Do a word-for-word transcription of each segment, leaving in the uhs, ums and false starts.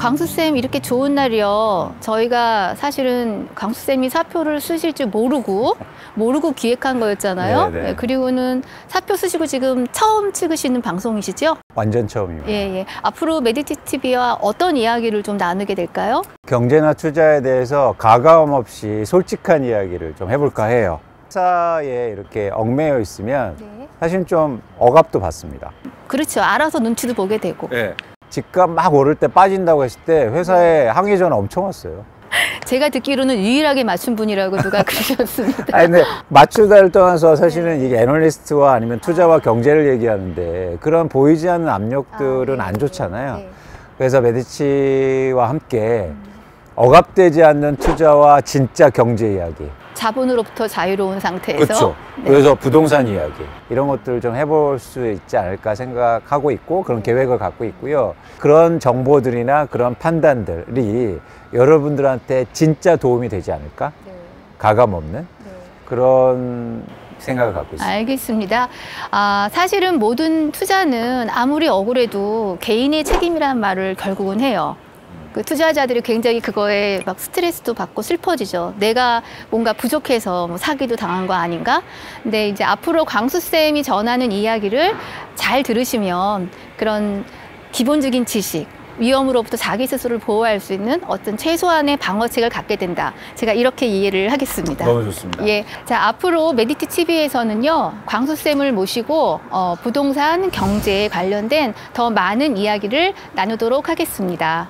광수쌤 이렇게 좋은 날이요. 저희가 사실은 광수쌤이 사표를 쓰실 줄 모르고 모르고 기획한 거였잖아요. 네, 그리고는 사표 쓰시고 지금 처음 찍으시는 방송이시죠? 완전 처음입니다. 예, 예. 앞으로 메디티티비와 어떤 이야기를 좀 나누게 될까요? 경제나 투자에 대해서 가감 없이 솔직한 이야기를 좀 해볼까 해요. 회사에 이렇게 얽매여 있으면 네. 사실 좀 억압도 받습니다. 그렇죠. 알아서 눈치도 보게 되고. 네. 집값 막 오를 때 빠진다고 했을 때 회사에 항의 전화 엄청 왔어요. 제가 듣기로는 유일하게 맞춘 분이라고 누가 그러셨습니다. 아니, 근데 맞추다를 떠나서 사실은 이게 애널리스트와 아니면 투자와 경제를 얘기하는데 그런 보이지 않는 압력들은 아, 네, 안 좋잖아요. 네. 그래서 메디치와 함께 억압되지 않는 투자와 진짜 경제 이야기. 자본으로부터 자유로운 상태에서. 그렇죠. 네. 그래서 부동산 이야기 이런 것들을 좀 해볼 수 있지 않을까 생각하고 있고 그런 네. 계획을 갖고 있고요. 그런 정보들이나 그런 판단들이 여러분들한테 진짜 도움이 되지 않을까? 네. 가감 없는 네. 그런 생각을 갖고 있습니다. 알겠습니다. 아, 사실은 모든 투자는 아무리 억울해도 개인의 책임이라는 말을 결국은 해요. 그 투자자들이 굉장히 그거에 막 스트레스도 받고 슬퍼지죠. 내가 뭔가 부족해서 뭐 사기도 당한 거 아닌가? 근데 이제 앞으로 광수쌤이 전하는 이야기를 잘 들으시면 그런 기본적인 지식, 위험으로부터 자기 스스로를 보호할 수 있는 어떤 최소한의 방어책을 갖게 된다. 제가 이렇게 이해를 하겠습니다. 너무 좋습니다. 예, 자 앞으로 메디티티비에서는요 광수쌤을 모시고 어, 부동산 경제에 관련된 더 많은 이야기를 나누도록 하겠습니다.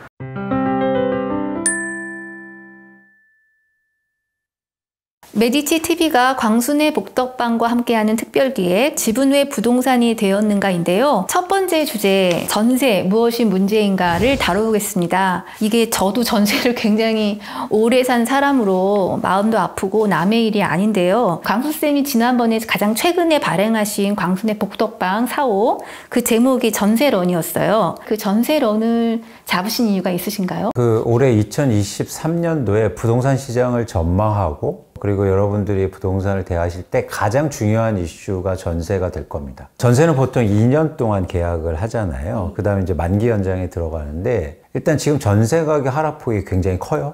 메디치티비가 광순의 복덕방과 함께하는 특별기획 지분 왜 부동산이 되었는가인데요. 첫 번째 주제 전세 무엇이 문제인가를 다뤄보겠습니다. 이게 저도 전세를 굉장히 오래 산 사람으로 마음도 아프고 남의 일이 아닌데요. 광수쌤이 지난번에 가장 최근에 발행하신 광순의 복덕방 사 호 그 제목이 전세런이었어요. 그 전세런을 잡으신 이유가 있으신가요? 그 올해 이천이십삼 년도에 부동산 시장을 전망하고 그리고 여러분들이 부동산을 대하실 때 가장 중요한 이슈가 전세가 될 겁니다. 전세는 보통 이 년 동안 계약을 하잖아요. 그 다음에 이제 만기 연장에 들어가는데 일단 지금 전세 가격 하락폭이 굉장히 커요.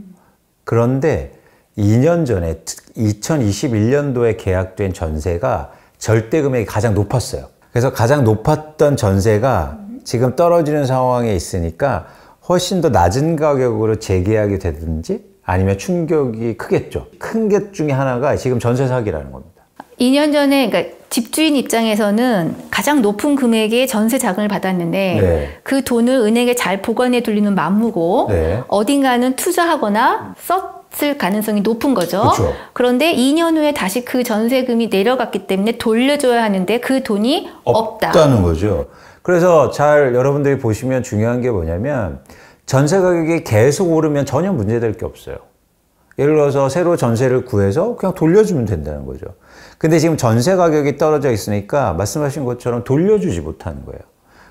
그런데 이 년 전에 이천이십일 년도에 계약된 전세가 절대 금액이 가장 높았어요. 그래서 가장 높았던 전세가 지금 떨어지는 상황에 있으니까 훨씬 더 낮은 가격으로 재계약이 되든지 아니면 충격이 크겠죠. 큰 것 중에 하나가 지금 전세 사기라는 겁니다. 이 년 전에 그러니까 집주인 입장에서는 가장 높은 금액의 전세 자금을 받았는데 네. 그 돈을 은행에 잘 보관해 둘리는 맘무고 네. 어딘가는 투자하거나 썼을 가능성이 높은 거죠. 그렇죠. 그런데 이 년 후에 다시 그 전세금이 내려갔기 때문에 돌려줘야 하는데 그 돈이 없다. 없다는 거죠. 그래서 잘 여러분들이 보시면 중요한 게 뭐냐면 전세 가격이 계속 오르면 전혀 문제될 게 없어요. 예를 들어서 새로 전세를 구해서 그냥 돌려주면 된다는 거죠. 근데 지금 전세 가격이 떨어져 있으니까 말씀하신 것처럼 돌려주지 못하는 거예요.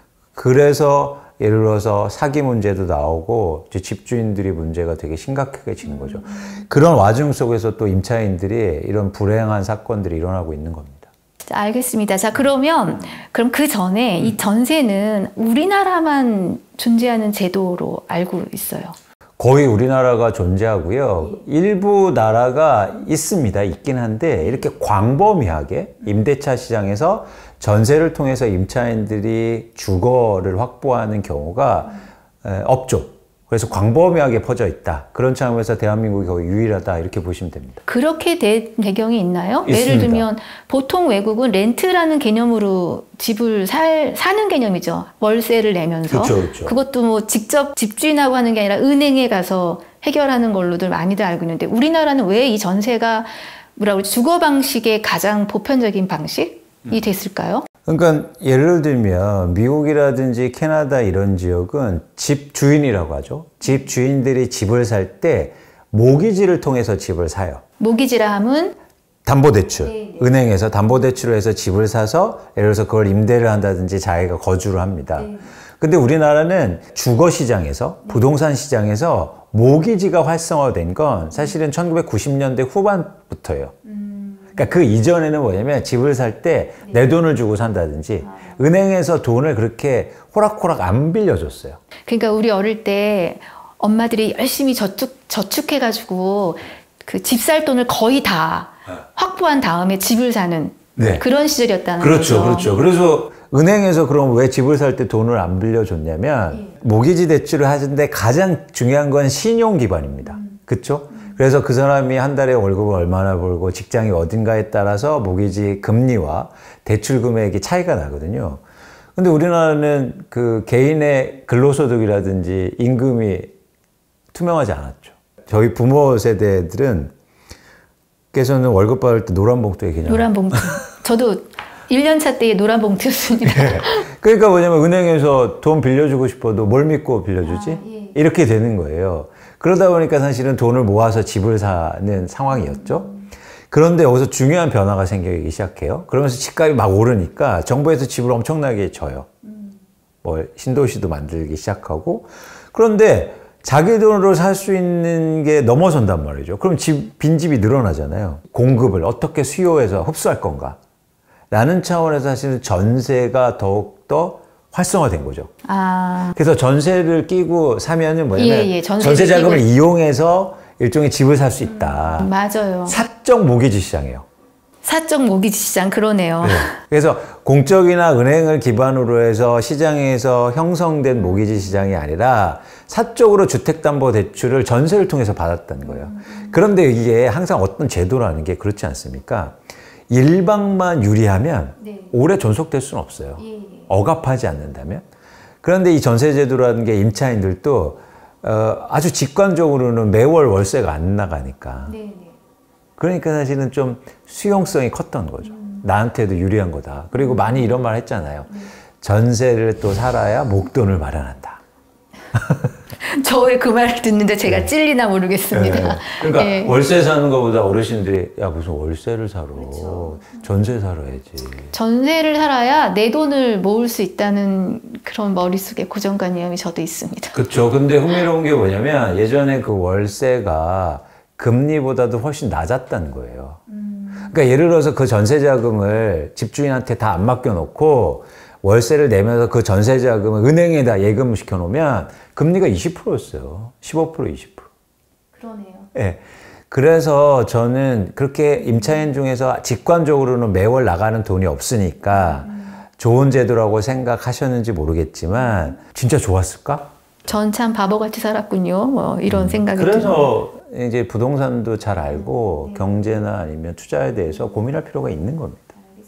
그래서 예를 들어서 사기 문제도 나오고 집주인들이 문제가 되게 심각해지는 거죠. 그런 와중 속에서 또 임차인들이 이런 불행한 사건들이 일어나고 있는 겁니다. 알겠습니다. 자, 그러면 그럼 그 전에 이 전세는 우리나라만 존재하는 제도로 알고 있어요? 거의 우리나라가 존재하고요. 일부 나라가 있습니다. 있긴 한데 이렇게 광범위하게 임대차 시장에서 전세를 통해서 임차인들이 주거를 확보하는 경우가 없죠. 그래서 광범위하게 퍼져 있다. 그런 차원에서 대한민국이 거의 유일하다 이렇게 보시면 됩니다. 그렇게 된 배경이 있나요? 있습니다. 예를 들면 보통 외국은 렌트라는 개념으로 집을 살, 사는 개념이죠. 월세를 내면서. 그렇죠, 그렇죠. 그것도 뭐 직접 집주인하고 하는 게 아니라 은행에 가서 해결하는 걸로들 많이들 알고 있는데 우리나라는 왜 이 전세가 뭐라고 그러지? 주거 방식의 가장 보편적인 방식이 음. 됐을까요? 그러니까 예를 들면 미국이라든지 캐나다 이런 지역은 집 주인이라고 하죠. 집 주인들이 집을 살 때 모기지를 통해서 집을 사요. 모기지라 함은? 담보대출. 네, 네. 은행에서 담보대출을 해서 집을 사서 예를 들어서 그걸 임대를 한다든지 자기가 거주를 합니다. 네. 근데 우리나라는 주거 시장에서 부동산 시장에서 모기지가 활성화된 건 사실은 천구백구십 년대 후반부터예요. 음. 그러니까 그 이전에는 뭐냐면 집을 살 때 내 돈을 주고 산다든지 은행에서 돈을 그렇게 호락호락 안 빌려줬어요. 그러니까 우리 어릴 때 엄마들이 열심히 저축, 저축해가지고 그 집 살 돈을 거의 다 확보한 다음에 집을 사는 네. 그런 시절이었다는 그렇죠, 거죠. 그렇죠. 그래서 은행에서 그럼 왜 집을 살 때 돈을 안 빌려줬냐면 예. 모기지 대출을 하는데 가장 중요한 건 신용 기반입니다. 음. 그렇죠? 음. 그래서 그 사람이 한 달에 월급을 얼마나 벌고 직장이 어딘가에 따라서 모기지 금리와 대출 금액이 차이가 나거든요. 근데 우리나라는 그 개인의 근로소득이라든지 임금이 투명하지 않았죠. 저희 부모 세대들은 께서는 월급 받을 때 노란 봉투에 그냥 노란 봉투. 저도 일 년 차 때에 노란 봉투였습니다. 네. 그러니까 뭐냐면 은행에서 돈 빌려주고 싶어도 뭘 믿고 빌려주지? 아, 예. 이렇게 되는 거예요. 그러다 보니까 사실은 돈을 모아서 집을 사는 상황이었죠. 그런데 여기서 중요한 변화가 생기기 시작해요. 그러면서 집값이 막 오르니까 정부에서 집을 엄청나게 줘요. 뭐 신도시도 만들기 시작하고. 그런데 자기 돈으로 살 수 있는 게 넘어선단 말이죠. 그럼 집, 빈집이 늘어나잖아요. 공급을 어떻게 수요해서 흡수할 건가? 라는 차원에서 사실은 전세가 더욱더 활성화된 거죠. 아, 그래서 전세를 끼고 사면은 뭐냐면 예, 예, 전세를 전세 자금을 끼고. 이용해서 일종의 집을 살 수 있다. 맞아요. 사적 모기지 시장이에요. 사적 모기지 시장 그러네요. 네. 그래서 공적이나 은행을 기반으로 해서 시장에서 형성된 모기지 시장이 아니라 사적으로 주택담보대출을 전세를 통해서 받았다는 거예요. 그런데 이게 항상 어떤 제도라는 게 그렇지 않습니까? 일방만 유리하면 네. 오래 존속될 수는 없어요. 예, 예. 억압하지 않는다면. 그런데 이 전세제도라는 게 임차인들도 어, 아주 직관적으로는 매월 월세가 안 나가니까. 네, 네. 그러니까 사실은 좀 수용성이 컸던 거죠. 나한테도 유리한 거다. 그리고 많이 이런 말 했잖아요. 전세를 또 살아야 목돈을 마련한다. 저의 그 말을 듣는데 제가 찔리나 모르겠습니다. 네. 그러니까 예. 월세 사는 것보다 어르신들이 야 무슨 월세를 사러 그렇죠. 전세 살아야지. 전세를 살아야 내 돈을 모을 수 있다는 그런 머릿속에 고정관념이 저도 있습니다. 그렇죠. 근데 흥미로운 게 뭐냐면 예전에 그 월세가 금리보다도 훨씬 낮았다는 거예요. 그러니까 예를 들어서 그 전세 자금을 집주인한테 다 안 맡겨놓고 월세를 내면서 그 전세 자금을 은행에다 예금을 시켜놓으면 금리가 이십 퍼센트였어요. 십오 퍼센트, 이십 퍼센트. 그러네요. 예. 그래서 저는 그렇게 임차인 중에서 직관적으로는 매월 나가는 돈이 없으니까 좋은 제도라고 생각하셨는지 모르겠지만 진짜 좋았을까? 전 참 바보같이 살았군요. 뭐 이런 생각이 들어요. 그래서 이제 부동산도 잘 알고 경제나 아니면 투자에 대해서 고민할 필요가 있는 겁니다.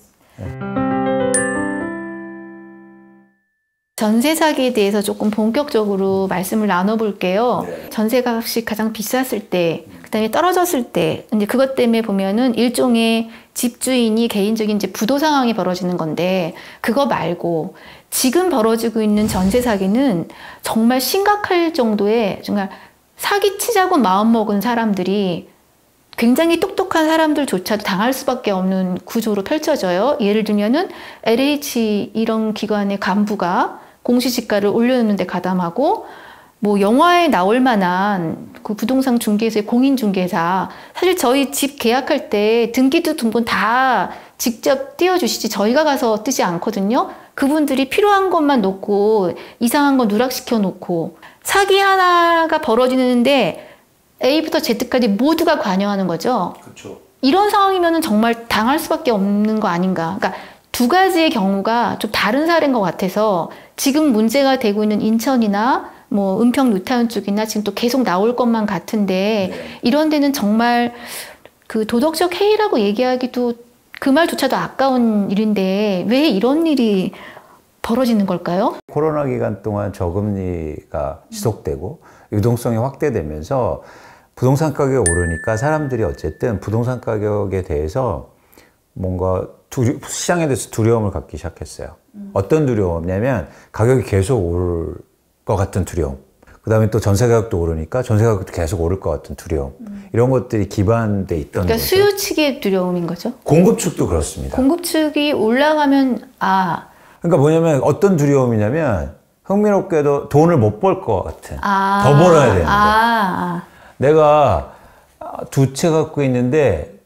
전세 사기에 대해서 조금 본격적으로 말씀을 나눠볼게요. 전세 값이 가장 비쌌을 때, 그다음에 떨어졌을 때, 이제 그것 때문에 보면은 일종의 집주인이 개인적인 이제 부도 상황이 벌어지는 건데, 그거 말고 지금 벌어지고 있는 전세 사기는 정말 심각할 정도의 정말 사기치자고 마음먹은 사람들이 굉장히 똑똑한 사람들조차도 당할 수밖에 없는 구조로 펼쳐져요. 예를 들면은 엘에이치 이런 기관의 간부가 공시지가를 올려놓는데 가담하고 뭐 영화에 나올 만한 그 부동산 중개사의 공인중개사, 사실 저희 집 계약할 때 등기도 등본 다 직접 띄워주시지 저희가 가서 뜨지 않거든요. 그분들이 필요한 것만 놓고 이상한 거 누락시켜 놓고 사기 하나가 벌어지는데 A부터 Z까지 모두가 관여하는 거죠. 그렇죠. 이런 상황이면 정말 당할 수밖에 없는 거 아닌가. 그러니까 두 가지의 경우가 좀 다른 사례인 것 같아서 지금 문제가 되고 있는 인천이나 뭐 은평 뉴타운 쪽이나 지금 또 계속 나올 것만 같은데 네. 이런 데는 정말 그 도덕적 해이라고 얘기하기도 그 말조차도 아까운 일인데 왜 이런 일이 벌어지는 걸까요? 코로나 기간 동안 저금리가 지속되고 유동성이 확대되면서 부동산 가격이 오르니까 사람들이 어쨌든 부동산 가격에 대해서 뭔가 두려, 시장에 대해서 두려움을 갖기 시작했어요. 음. 어떤 두려움이냐면 가격이 계속 오를 것 같은 두려움. 그 다음에 또 전세 가격도 오르니까 전세 가격도 계속 오를 것 같은 두려움. 음. 이런 것들이 기반돼 있던 그러니까 거죠. 수요 측의 두려움인 거죠? 공급 측도 그렇습니다. 공급 측이 올라가면 아 그러니까 뭐냐면 어떤 두려움이냐면 흥미롭게도 돈을 못 벌 것 같은. 아, 더 벌어야 되는데. 아, 아. 내가 두 채 갖고 있는데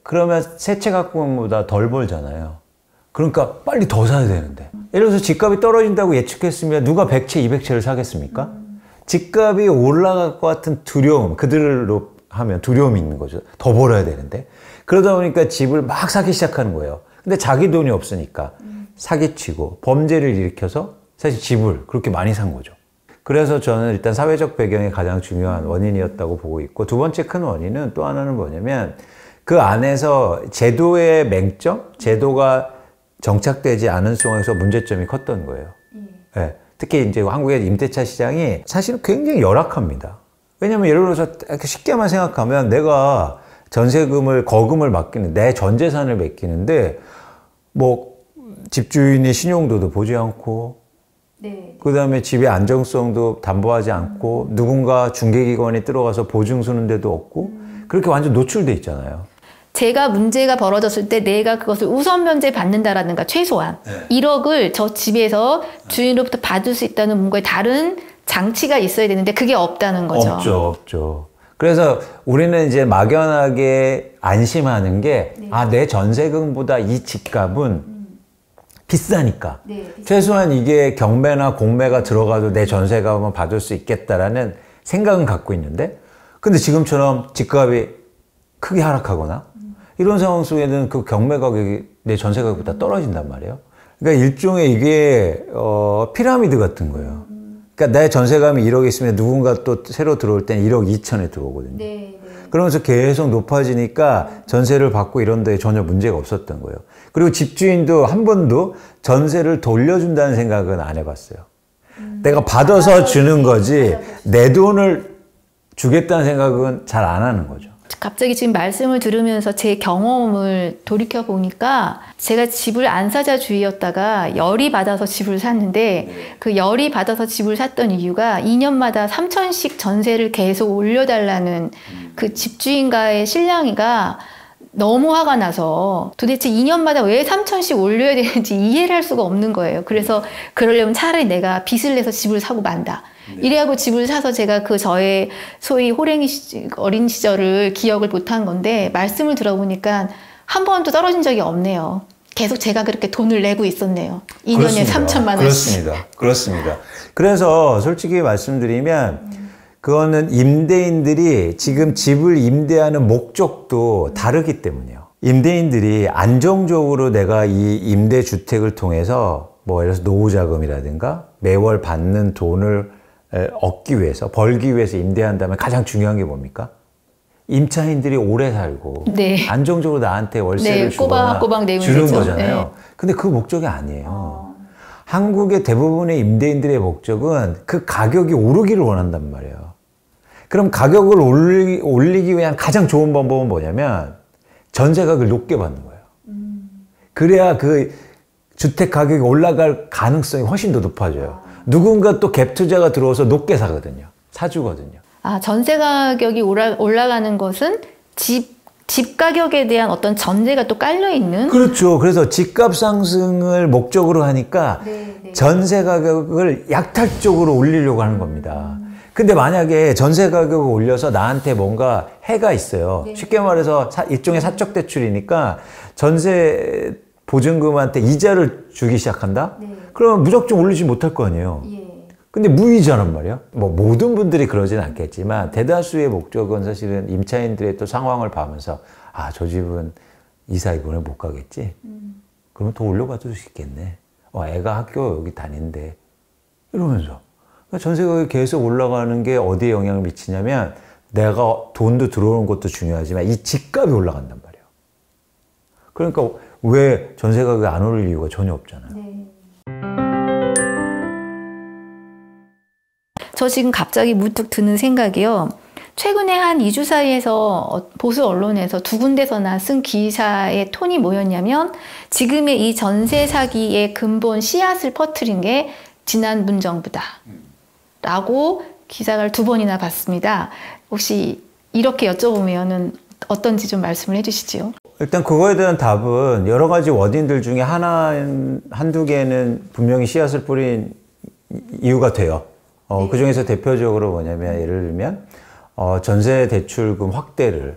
그러면 새 채 갖고 온 것보다 덜 벌잖아요. 그러니까 빨리 더 사야 되는데. 예를 들어서 집값이 떨어진다고 예측했으면 누가 백 채, 이백 채를 사겠습니까? 집값이 올라갈 것 같은 두려움, 그들로 하면 두려움이 있는 거죠. 더 벌어야 되는데. 그러다 보니까 집을 막 사기 시작하는 거예요. 근데 자기 돈이 없으니까 사기치고 범죄를 일으켜서 사실 집을 그렇게 많이 산 거죠. 그래서 저는 일단 사회적 배경이 가장 중요한 원인이었다고 보고 있고, 두 번째 큰 원인은 또 하나는 뭐냐면 그 안에서 제도의 맹점, 제도가 정착되지 않은 속에서 문제점이 컸던 거예요. 네. 특히 이제 한국의 임대차 시장이 사실은 굉장히 열악합니다. 왜냐면 예를 들어서 쉽게만 생각하면 내가 전세금을, 거금을 맡기는, 내 전 재산을 맡기는데 뭐 집주인의 신용도도 보지 않고, 네. 그 다음에 집의 안정성도 담보하지 않고, 음. 누군가 중개기관이 들어가서 보증 서는 데도 없고, 음. 그렇게 완전 노출돼 있잖아요. 제가 문제가 벌어졌을 때 내가 그것을 우선 면제 받는다라든가 최소한 네. 일억을 저 집에서 주인으로부터 받을 수 있다는 뭔가의 다른 장치가 있어야 되는데 그게 없다는 거죠. 없죠, 없죠. 그래서 우리는 이제 막연하게 안심하는 게, 네. 아, 내 전세금보다 이 집값은 음. 비싸니까. 네, 최소한 이게 경매나 공매가 들어가도 내 전세금은 받을 수 있겠다라는 생각은 갖고 있는데, 근데 지금처럼 집값이 크게 하락하거나 음. 이런 상황 속에는 그 경매 가격이 내 전세 가격보다 떨어진단 말이에요. 그러니까 일종의 이게 어, 피라미드 같은 거예요. 그러니까 내 전세금이 일억 있으면 누군가 또 새로 들어올 땐 일억 이천에 들어오거든요. 네, 네. 그러면서 계속 높아지니까 전세를 받고 이런 데에 전혀 문제가 없었던 거예요. 그리고 집주인도 한 번도 전세를 돌려준다는 생각은 안 해봤어요. 음, 내가 받아서 주는 거지 내 돈을 주겠다는 생각은 잘 안 하는 거죠. 갑자기 지금 말씀을 들으면서 제 경험을 돌이켜 보니까 제가 집을 안 사자 주의였다가 열이 받아서 집을 샀는데 그 열이 받아서 집을 샀던 이유가 이 년마다 삼천씩 전세를 계속 올려달라는 그 집주인과의 실랑이가 너무 화가 나서 도대체 이 년마다 왜 삼천씩 올려야 되는지 이해를 할 수가 없는 거예요. 그래서 그러려면 차라리 내가 빚을 내서 집을 사고 만다. 네. 이래하고 집을 사서 제가 그 저의 소위 호랭이 시, 어린 시절을 기억을 못한 건데 말씀을 들어보니까 한 번도 떨어진 적이 없네요. 계속 제가 그렇게 돈을 내고 있었네요. 이 년에 삼천만 원씩. 그렇습니다. 그렇습니다. 그래서 솔직히 말씀드리면 음. 그거는 임대인들이 지금 집을 임대하는 목적도 다르기 때문이에요. 임대인들이 안정적으로 내가 이 임대주택을 통해서 뭐 예를 들어서 노후자금이라든가 매월 받는 돈을 얻기 위해서, 벌기 위해서 임대한다면 가장 중요한 게 뭡니까? 임차인들이 오래 살고 네. 안정적으로 나한테 월세를 네, 주거나 꼬박, 꼬박 주는 되죠. 거잖아요. 네. 근데 그 목적이 아니에요. 어. 한국의 대부분의 임대인들의 목적은 그 가격이 오르기를 원한단 말이에요. 그럼 가격을 올리, 올리기 위한 가장 좋은 방법은 뭐냐면 전세 가격을 높게 받는 거예요. 음. 그래야 그 주택 가격이 올라갈 가능성이 훨씬 더 높아져요. 누군가 또 갭 투자가 들어와서 높게 사거든요. 사주거든요. 아, 전세 가격이 올라, 올라가는 것은 집, 집 가격에 대한 어떤 전제가 또 깔려있는? 그렇죠. 그래서 집값 상승을 목적으로 하니까 네, 네. 전세 가격을 약탈적으로 올리려고 하는 겁니다. 음. 근데 만약에 전세 가격을 올려서 나한테 뭔가 해가 있어요. 네. 쉽게 말해서 사, 일종의 사적 대출이니까 전세 보증금한테 이자를 주기 시작한다? 네. 그러면 무작정 올리지 못할 거 아니에요. 예. 근데 무이자란 말이야. 뭐 모든 분들이 그러진 않겠지만 대다수의 목적은 사실은 임차인들의 또 상황을 봐면서 아, 저 집은 이사 이번에 못 가겠지? 음. 그러면 더 올려봐도 수 있겠네. 어, 애가 학교 여기 다니는데 이러면서 그러니까 전세 가격이 계속 올라가는 게 어디에 영향을 미치냐면 내가 돈도 들어오는 것도 중요하지만 이 집값이 올라간단 말이에요. 그러니까 왜 전세 가격이 안 오를 이유가 전혀 없잖아요. 네. 저 지금 갑자기 문득 드는 생각이요. 최근에 한 이 주 사이에서 보수 언론에서 두 군데서나 쓴 기사의 톤이 뭐였냐면 지금의 이 전세 사기의 근본 씨앗을 퍼뜨린 게 지난 문정부다 라고 기사를 두 번이나 봤습니다. 혹시 이렇게 여쭤보면은 어떤지 좀 말씀을 해주시지요. 일단 그거에 대한 답은 여러 가지 원인들 중에 하나, 한두 개는 분명히 씨앗을 뿌린 이유가 돼요. 어, 네. 그 중에서 대표적으로 뭐냐면 예를 들면 어, 전세 대출금 확대를 음.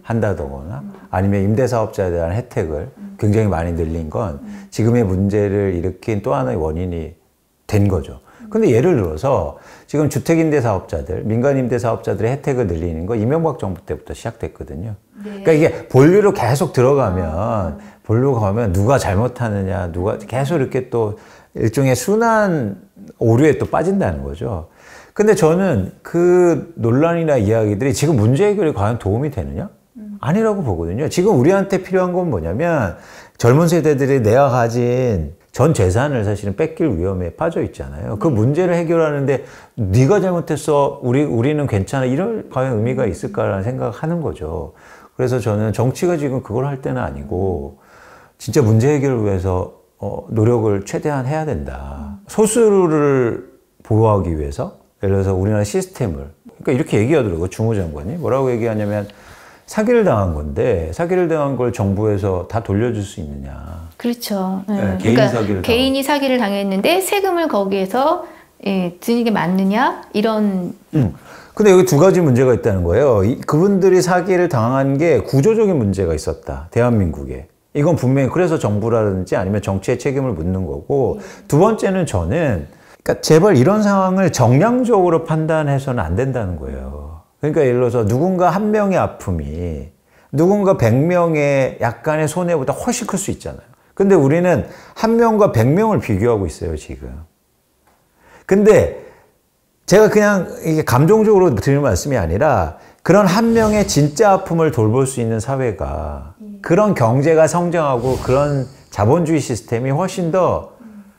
한다거나 아니면 임대사업자에 대한 혜택을 굉장히 많이 늘린 건 지금의 문제를 일으킨 또 하나의 원인이 된 거죠. 근데 예를 들어서 지금 주택임대사업자들, 민간임대사업자들의 혜택을 늘리는 거 이명박 정부 때부터 시작됐거든요. 네. 그러니까 이게 본류로 계속 들어가면, 본류가 가면 누가 잘못하느냐, 누가 계속 이렇게 또 일종의 순환 오류에 또 빠진다는 거죠. 근데 저는 그 논란이나 이야기들이 지금 문제 해결에 과연 도움이 되느냐? 아니라고 보거든요. 지금 우리한테 필요한 건 뭐냐면 젊은 세대들이 내가 가진 전 재산을 사실은 뺏길 위험에 빠져 있잖아요. 그 문제를 해결하는데 네가 잘못했어, 우리, 우리는 괜찮아, 이럴 과연 의미가 있을까라는 생각을 하는 거죠. 그래서 저는 정치가 지금 그걸 할 때는 아니고 진짜 문제 해결을 위해서 어, 노력을 최대한 해야 된다. 소수를 보호하기 위해서 예를 들어서 우리나라 시스템을, 그러니까 이렇게 얘기하더라고요. 주무장관이 뭐라고 얘기하냐면 사기를 당한 건데 사기를 당한 걸 정부에서 다 돌려줄 수 있느냐. 그렇죠. 네. 네, 개인 그러니까 사기를 개인이 사기를 당했는데 세금을 거기에서 예, 드는 게 맞느냐 이런. 음. 근데 여기 두 가지 문제가 있다는 거예요. 이, 그분들이 사기를 당한 게 구조적인 문제가 있었다. 대한민국에. 이건 분명히 그래서 정부라든지 아니면 정치의 책임을 묻는 거고, 두 번째는 저는 그러니까 제발 이런 상황을 정량적으로 판단해서는 안 된다는 거예요. 그러니까 예를 들어서 누군가 한 명의 아픔이 누군가 백 명의 약간의 손해보다 훨씬 클 수 있잖아요. 근데 우리는 한 명과 백 명을 비교하고 있어요, 지금. 근데 제가 그냥 이게 감정적으로 드리는 말씀이 아니라 그런 한 명의 진짜 아픔을 돌볼 수 있는 사회가, 그런 경제가 성장하고 그런 자본주의 시스템이 훨씬 더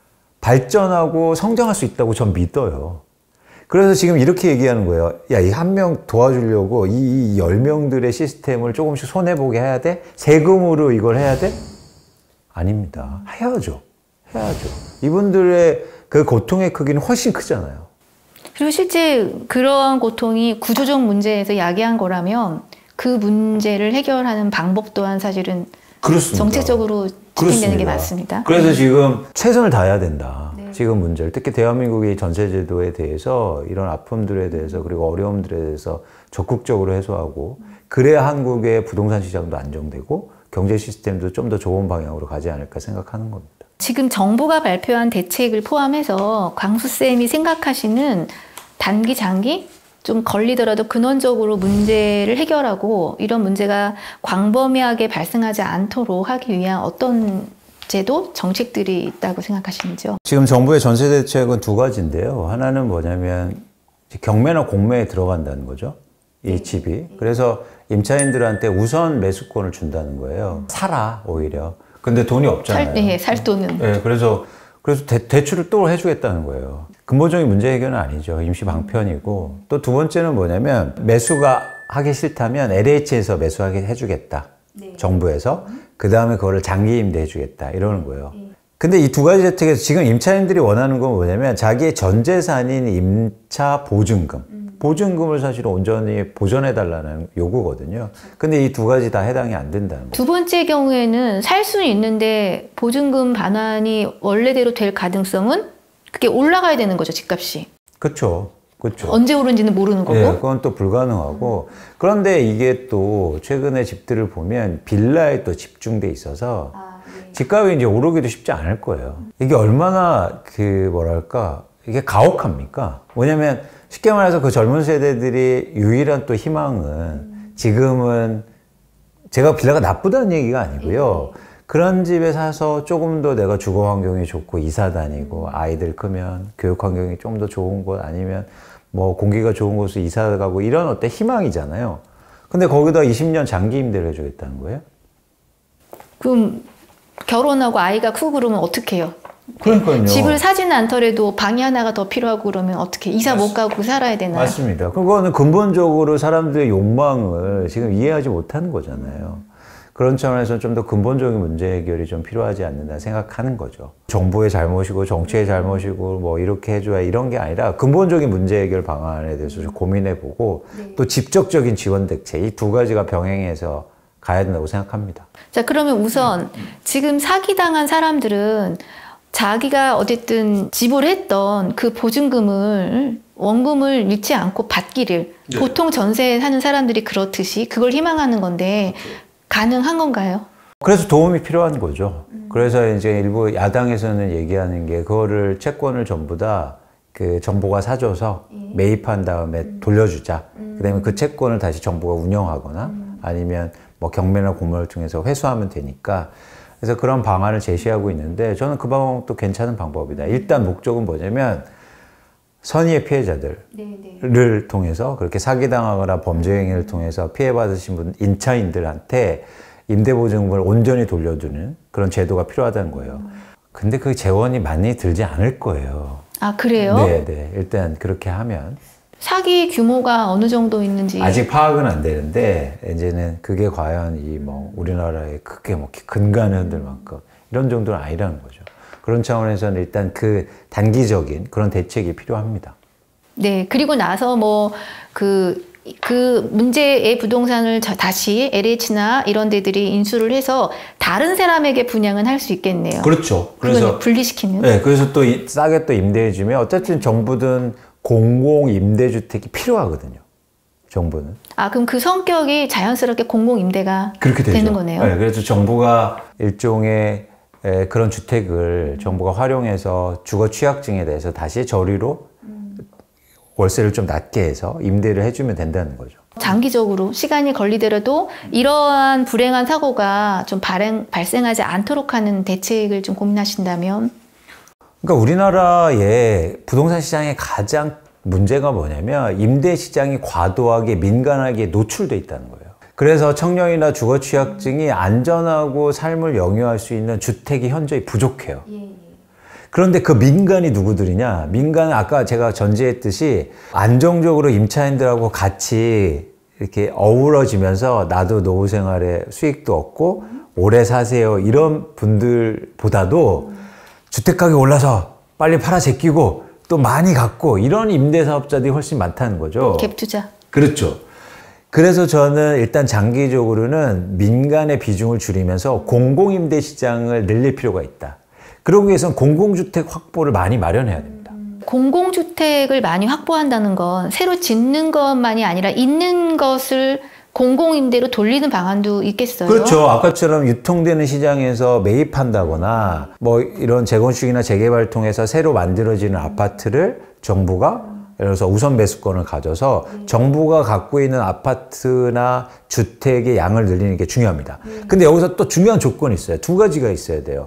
발전하고 성장할 수 있다고 전 믿어요. 그래서 지금 이렇게 얘기하는 거예요. 야, 이 한 명 도와주려고 이 열 명들의 시스템을 조금씩 손해보게 해야 돼? 세금으로 이걸 해야 돼? 아닙니다. 해야죠. 해야죠. 이분들의 그 고통의 크기는 훨씬 크잖아요. 그리고 실제 그러한 고통이 구조적 문제에서 야기한 거라면 그 문제를 해결하는 방법 또한 사실은 그렇습니다. 정책적으로 집행되는 게 맞습니다. 그래서 지금 최선을 다해야 된다. 네. 지금 문제를, 특히 대한민국의 전세제도에 대해서 이런 아픔들에 대해서 그리고 어려움들에 대해서 적극적으로 해소하고, 그래야 한국의 부동산 시장도 안정되고 경제 시스템도 좀 더 좋은 방향으로 가지 않을까 생각하는 겁니다. 지금 정부가 발표한 대책을 포함해서 광수쌤이 생각하시는 단기, 장기 좀 걸리더라도 근원적으로 문제를 해결하고 이런 문제가 광범위하게 발생하지 않도록 하기 위한 어떤 제도, 정책들이 있다고 생각하시는지요? 지금 정부의 전세 대책은 두 가지인데요. 하나는 뭐냐면 경매나 공매에 들어간다는 거죠. 이 집이. 그래서 임차인들한테 우선 매수권을 준다는 거예요. 사라, 오히려. 근데 돈이 없잖아요. 살, 네, 살 돈은. 네, 그래서 그래서 대, 대출을 또 해주겠다는 거예요. 근본적인 문제 해결은 아니죠. 임시 방편이고. 또 두 번째는 뭐냐면 매수가 하기 싫다면 엘에이치에서 매수하게 해주겠다. 네. 정부에서. 그 다음에 그거를 장기 임대 해주겠다. 이러는 거예요. 네. 근데 이 두 가지 대책에서 지금 임차인들이 원하는 건 뭐냐면 자기의 전 재산인 임차 보증금. 음. 보증금을 사실 온전히 보전해달라는 요구거든요. 근데 이 두 가지 다 해당이 안 된다는 거죠. 두 번째 경우에는 살 수는 있는데 보증금 반환이 원래대로 될 가능성은 그게 올라가야 되는 거죠, 집값이. 그렇죠. 그렇죠. 언제 오른지는 모르는 거고. 네, 그건 또 불가능하고. 음. 그런데 이게 또 최근에 집들을 보면 빌라에 또 집중돼 있어서 아, 네. 집값이 이제 오르기도 쉽지 않을 거예요. 이게 얼마나 그 뭐랄까 이게 가혹합니까? 뭐냐면 쉽게 말해서 그 젊은 세대들이 유일한 또 희망은 음. 지금은 제가 빌라가 나쁘다는 얘기가 아니고요. 네. 그런 집에 사서 조금 더 내가 주거 환경이 좋고 이사 다니고 음. 아이들 크면 교육 환경이 좀 더 좋은 곳 아니면 뭐 공기가 좋은 곳으로 이사 가고 이런 어때 희망이잖아요. 근데 거기다 이십 년 장기 임대를 해주겠다는 거예요? 그럼 결혼하고 아이가 크고 그러면 어떻게 해요? 그러니까요. 집을 사지는 않더라도 방이 하나가 더 필요하고 그러면 어떻게 이사 못 가고 살아야 되나요? 맞습니다. 그거는 근본적으로 사람들의 욕망을 지금 이해하지 못하는 거잖아요. 그런 차원에서 좀 더 근본적인 문제 해결이 좀 필요하지 않는다 생각하는 거죠. 정부의 잘못이고 정치의 잘못이고 뭐 이렇게 해줘야 이런 게 아니라 근본적인 문제 해결 방안에 대해서 좀 고민해보고 네. 또 직접적인 지원 대책 이 두 가지가 병행해서 가야 된다고 생각합니다. 자, 그러면 우선 지금 사기당한 사람들은 자기가 어쨌든 지불했던 그 보증금을 원금을 잃지 않고 받기를 네. 보통 전세 사는 사람들이 그렇듯이 그걸 희망하는 건데 가능한 건가요? 그래서 도움이 필요한 거죠. 음. 그래서 이제 일부 야당에서는 얘기하는 게 그거를 채권을 전부 다 그 정부가 사줘서 예. 매입한 다음에 음. 돌려주자. 음. 그다음에 그 채권을 다시 정부가 운영하거나 음. 아니면 뭐 경매나 공모를 통해서 회수하면 되니까. 그래서 그런 방안을 제시하고 있는데 저는 그 방법도 괜찮은 방법이다. 일단 목적은 뭐냐면 선의의 피해자들을 네네. 통해서 그렇게 사기당하거나 범죄 행위를 통해서 피해받으신 분, 임차인들한테 임대보증금을 온전히 돌려주는 그런 제도가 필요하다는 거예요. 근데 그 재원이 많이 들지 않을 거예요. 아, 그래요? 네, 네. 일단 그렇게 하면. 사기 규모가 어느 정도 있는지. 아직 파악은 안 되는데, 이제는 그게 과연 이 뭐 우리나라에 크게 뭐 근간을 흔들 만큼 이런 정도는 아니라는 거죠. 그런 차원에서는 일단 그 단기적인 그런 대책이 필요합니다. 네. 그리고 나서 뭐 그, 그 문제의 부동산을 다시 엘에이치나 이런 데들이 인수를 해서 다른 사람에게 분양은 할 수 있겠네요. 그렇죠. 그래서 분리시키는. 네. 그래서 또 이, 싸게 또 임대해주면 어쨌든 정부든 공공 임대주택이 필요하거든요. 정부는. 아, 그럼 그 성격이 자연스럽게 공공 임대가 그렇게 되죠. 되는 거네요. 네. 그래서 정부가 일종의 에, 그런 주택을 정부가 활용해서 주거 취약증에 대해서 다시 저리로 음. 월세를 좀 낮게 해서 임대를 해주면 된다는 거죠. 장기적으로 시간이 걸리더라도 이러한 불행한 사고가 좀 발행, 발생하지 않도록 하는 대책을 좀 고민하신다면? 그러니까 우리나라의 부동산 시장의 가장 문제가 뭐냐면 임대 시장이 과도하게 민간하게 노출돼 있다는 거예요. 그래서 청년이나 주거 취약증이 안전하고 삶을 영위할 수 있는 주택이 현저히 부족해요. 그런데 그 민간이 누구들이냐? 민간은 아까 제가 전제했듯이 안정적으로 임차인들하고 같이 이렇게 어우러지면서 나도 노후 생활에 수익도 얻고 오래 사세요. 이런 분들보다도 주택가격이 올라서 빨리 팔아 제끼고 또 많이 갖고 이런 임대사업자들이 훨씬 많다는 거죠. 갭 투자. 그렇죠. 그래서 저는 일단 장기적으로는 민간의 비중을 줄이면서 공공임대 시장을 늘릴 필요가 있다. 그러기 위해서는 공공주택 확보를 많이 마련해야 됩니다. 공공주택을 많이 확보한다는 건 새로 짓는 것만이 아니라 있는 것을 공공임대로 돌리는 방안도 있겠어요? 그렇죠. 아까처럼 유통되는 시장에서 매입한다거나 뭐 이런 재건축이나 재개발 통해서 새로 만들어지는 아파트를 정부가 예를 들어서 우선 매수권을 가져서 정부가 갖고 있는 아파트나 주택의 양을 늘리는 게 중요합니다. 근데 여기서 또 중요한 조건이 있어요. 두 가지가 있어야 돼요.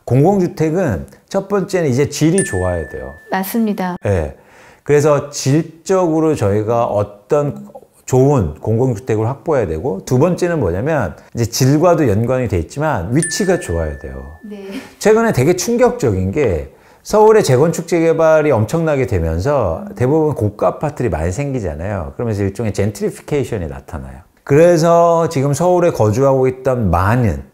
공공주택은 첫 번째는 이제 질이 좋아야 돼요. 맞습니다. 네. 그래서 질적으로 저희가 어떤 좋은 공공주택을 확보해야 되고 두 번째는 뭐냐면 이제 질과도 연관이 돼 있지만 위치가 좋아야 돼요. 네. 최근에 되게 충격적인 게 서울의 재건축 재개발이 엄청나게 되면서 대부분 고가 아파트들이 많이 생기잖아요. 그러면서 일종의 젠트리피케이션이 나타나요. 그래서 지금 서울에 거주하고 있던 많은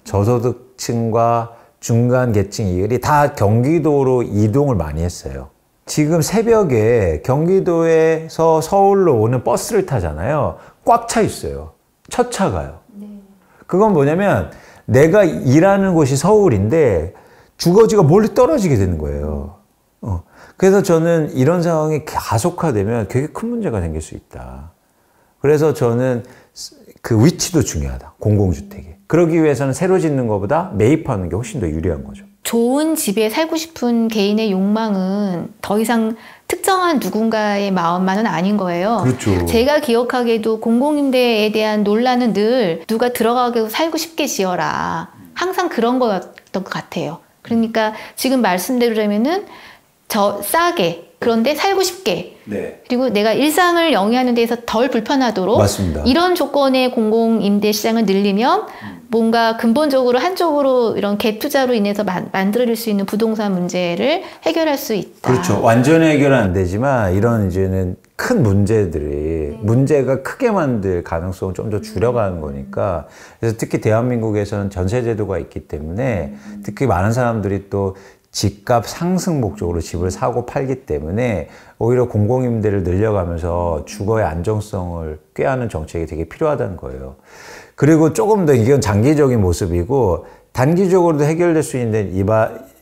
저소득층과 중간 계층이들이 다 경기도로 이동을 많이 했어요. 지금 새벽에 경기도에서 서울로 오는 버스를 타잖아요. 꽉 차 있어요. 첫 차가요. 네. 그건 뭐냐면 내가 일하는 곳이 서울인데 주거지가 멀리 떨어지게 되는 거예요. 어. 그래서 저는 이런 상황이 가속화되면 되게 큰 문제가 생길 수 있다. 그래서 저는 그 위치도 중요하다. 공공주택이. 그러기 위해서는 새로 짓는 것보다 매입하는 게 훨씬 더 유리한 거죠. 좋은 집에 살고 싶은 개인의 욕망은 더 이상 특정한 누군가의 마음만은 아닌 거예요. 그렇죠. 제가 기억하기에도 공공임대에 대한 논란은 늘 누가 들어가게 살고 싶게 지어라. 항상 그런 거였던 것 같아요. 그러니까 지금 말씀대로라면은 저 싸게 그런데 살고 싶게 네. 그리고 내가 일상을 영위하는 데서 덜 불편하도록 맞습니다. 이런 조건의 공공임대 시장을 늘리면 뭔가 근본적으로 한쪽으로 이런 갭 투자로 인해서 만, 만들어질 수 있는 부동산 문제를 해결할 수 있다. 그렇죠. 완전히 해결은 안 되지만 이런 이제는 큰 문제들이 네. 문제가 크게 만들 가능성을 좀 더 줄여가는 거니까 그래서 특히 대한민국에서는 전세제도가 있기 때문에 특히 많은 사람들이 또 집값 상승 목적으로 집을 사고 팔기 때문에 오히려 공공임대를 늘려가면서 주거의 안정성을 꾀하는 정책이 되게 필요하다는 거예요. 그리고 조금 더 이건 장기적인 모습이고 단기적으로도 해결될 수 있는 이바,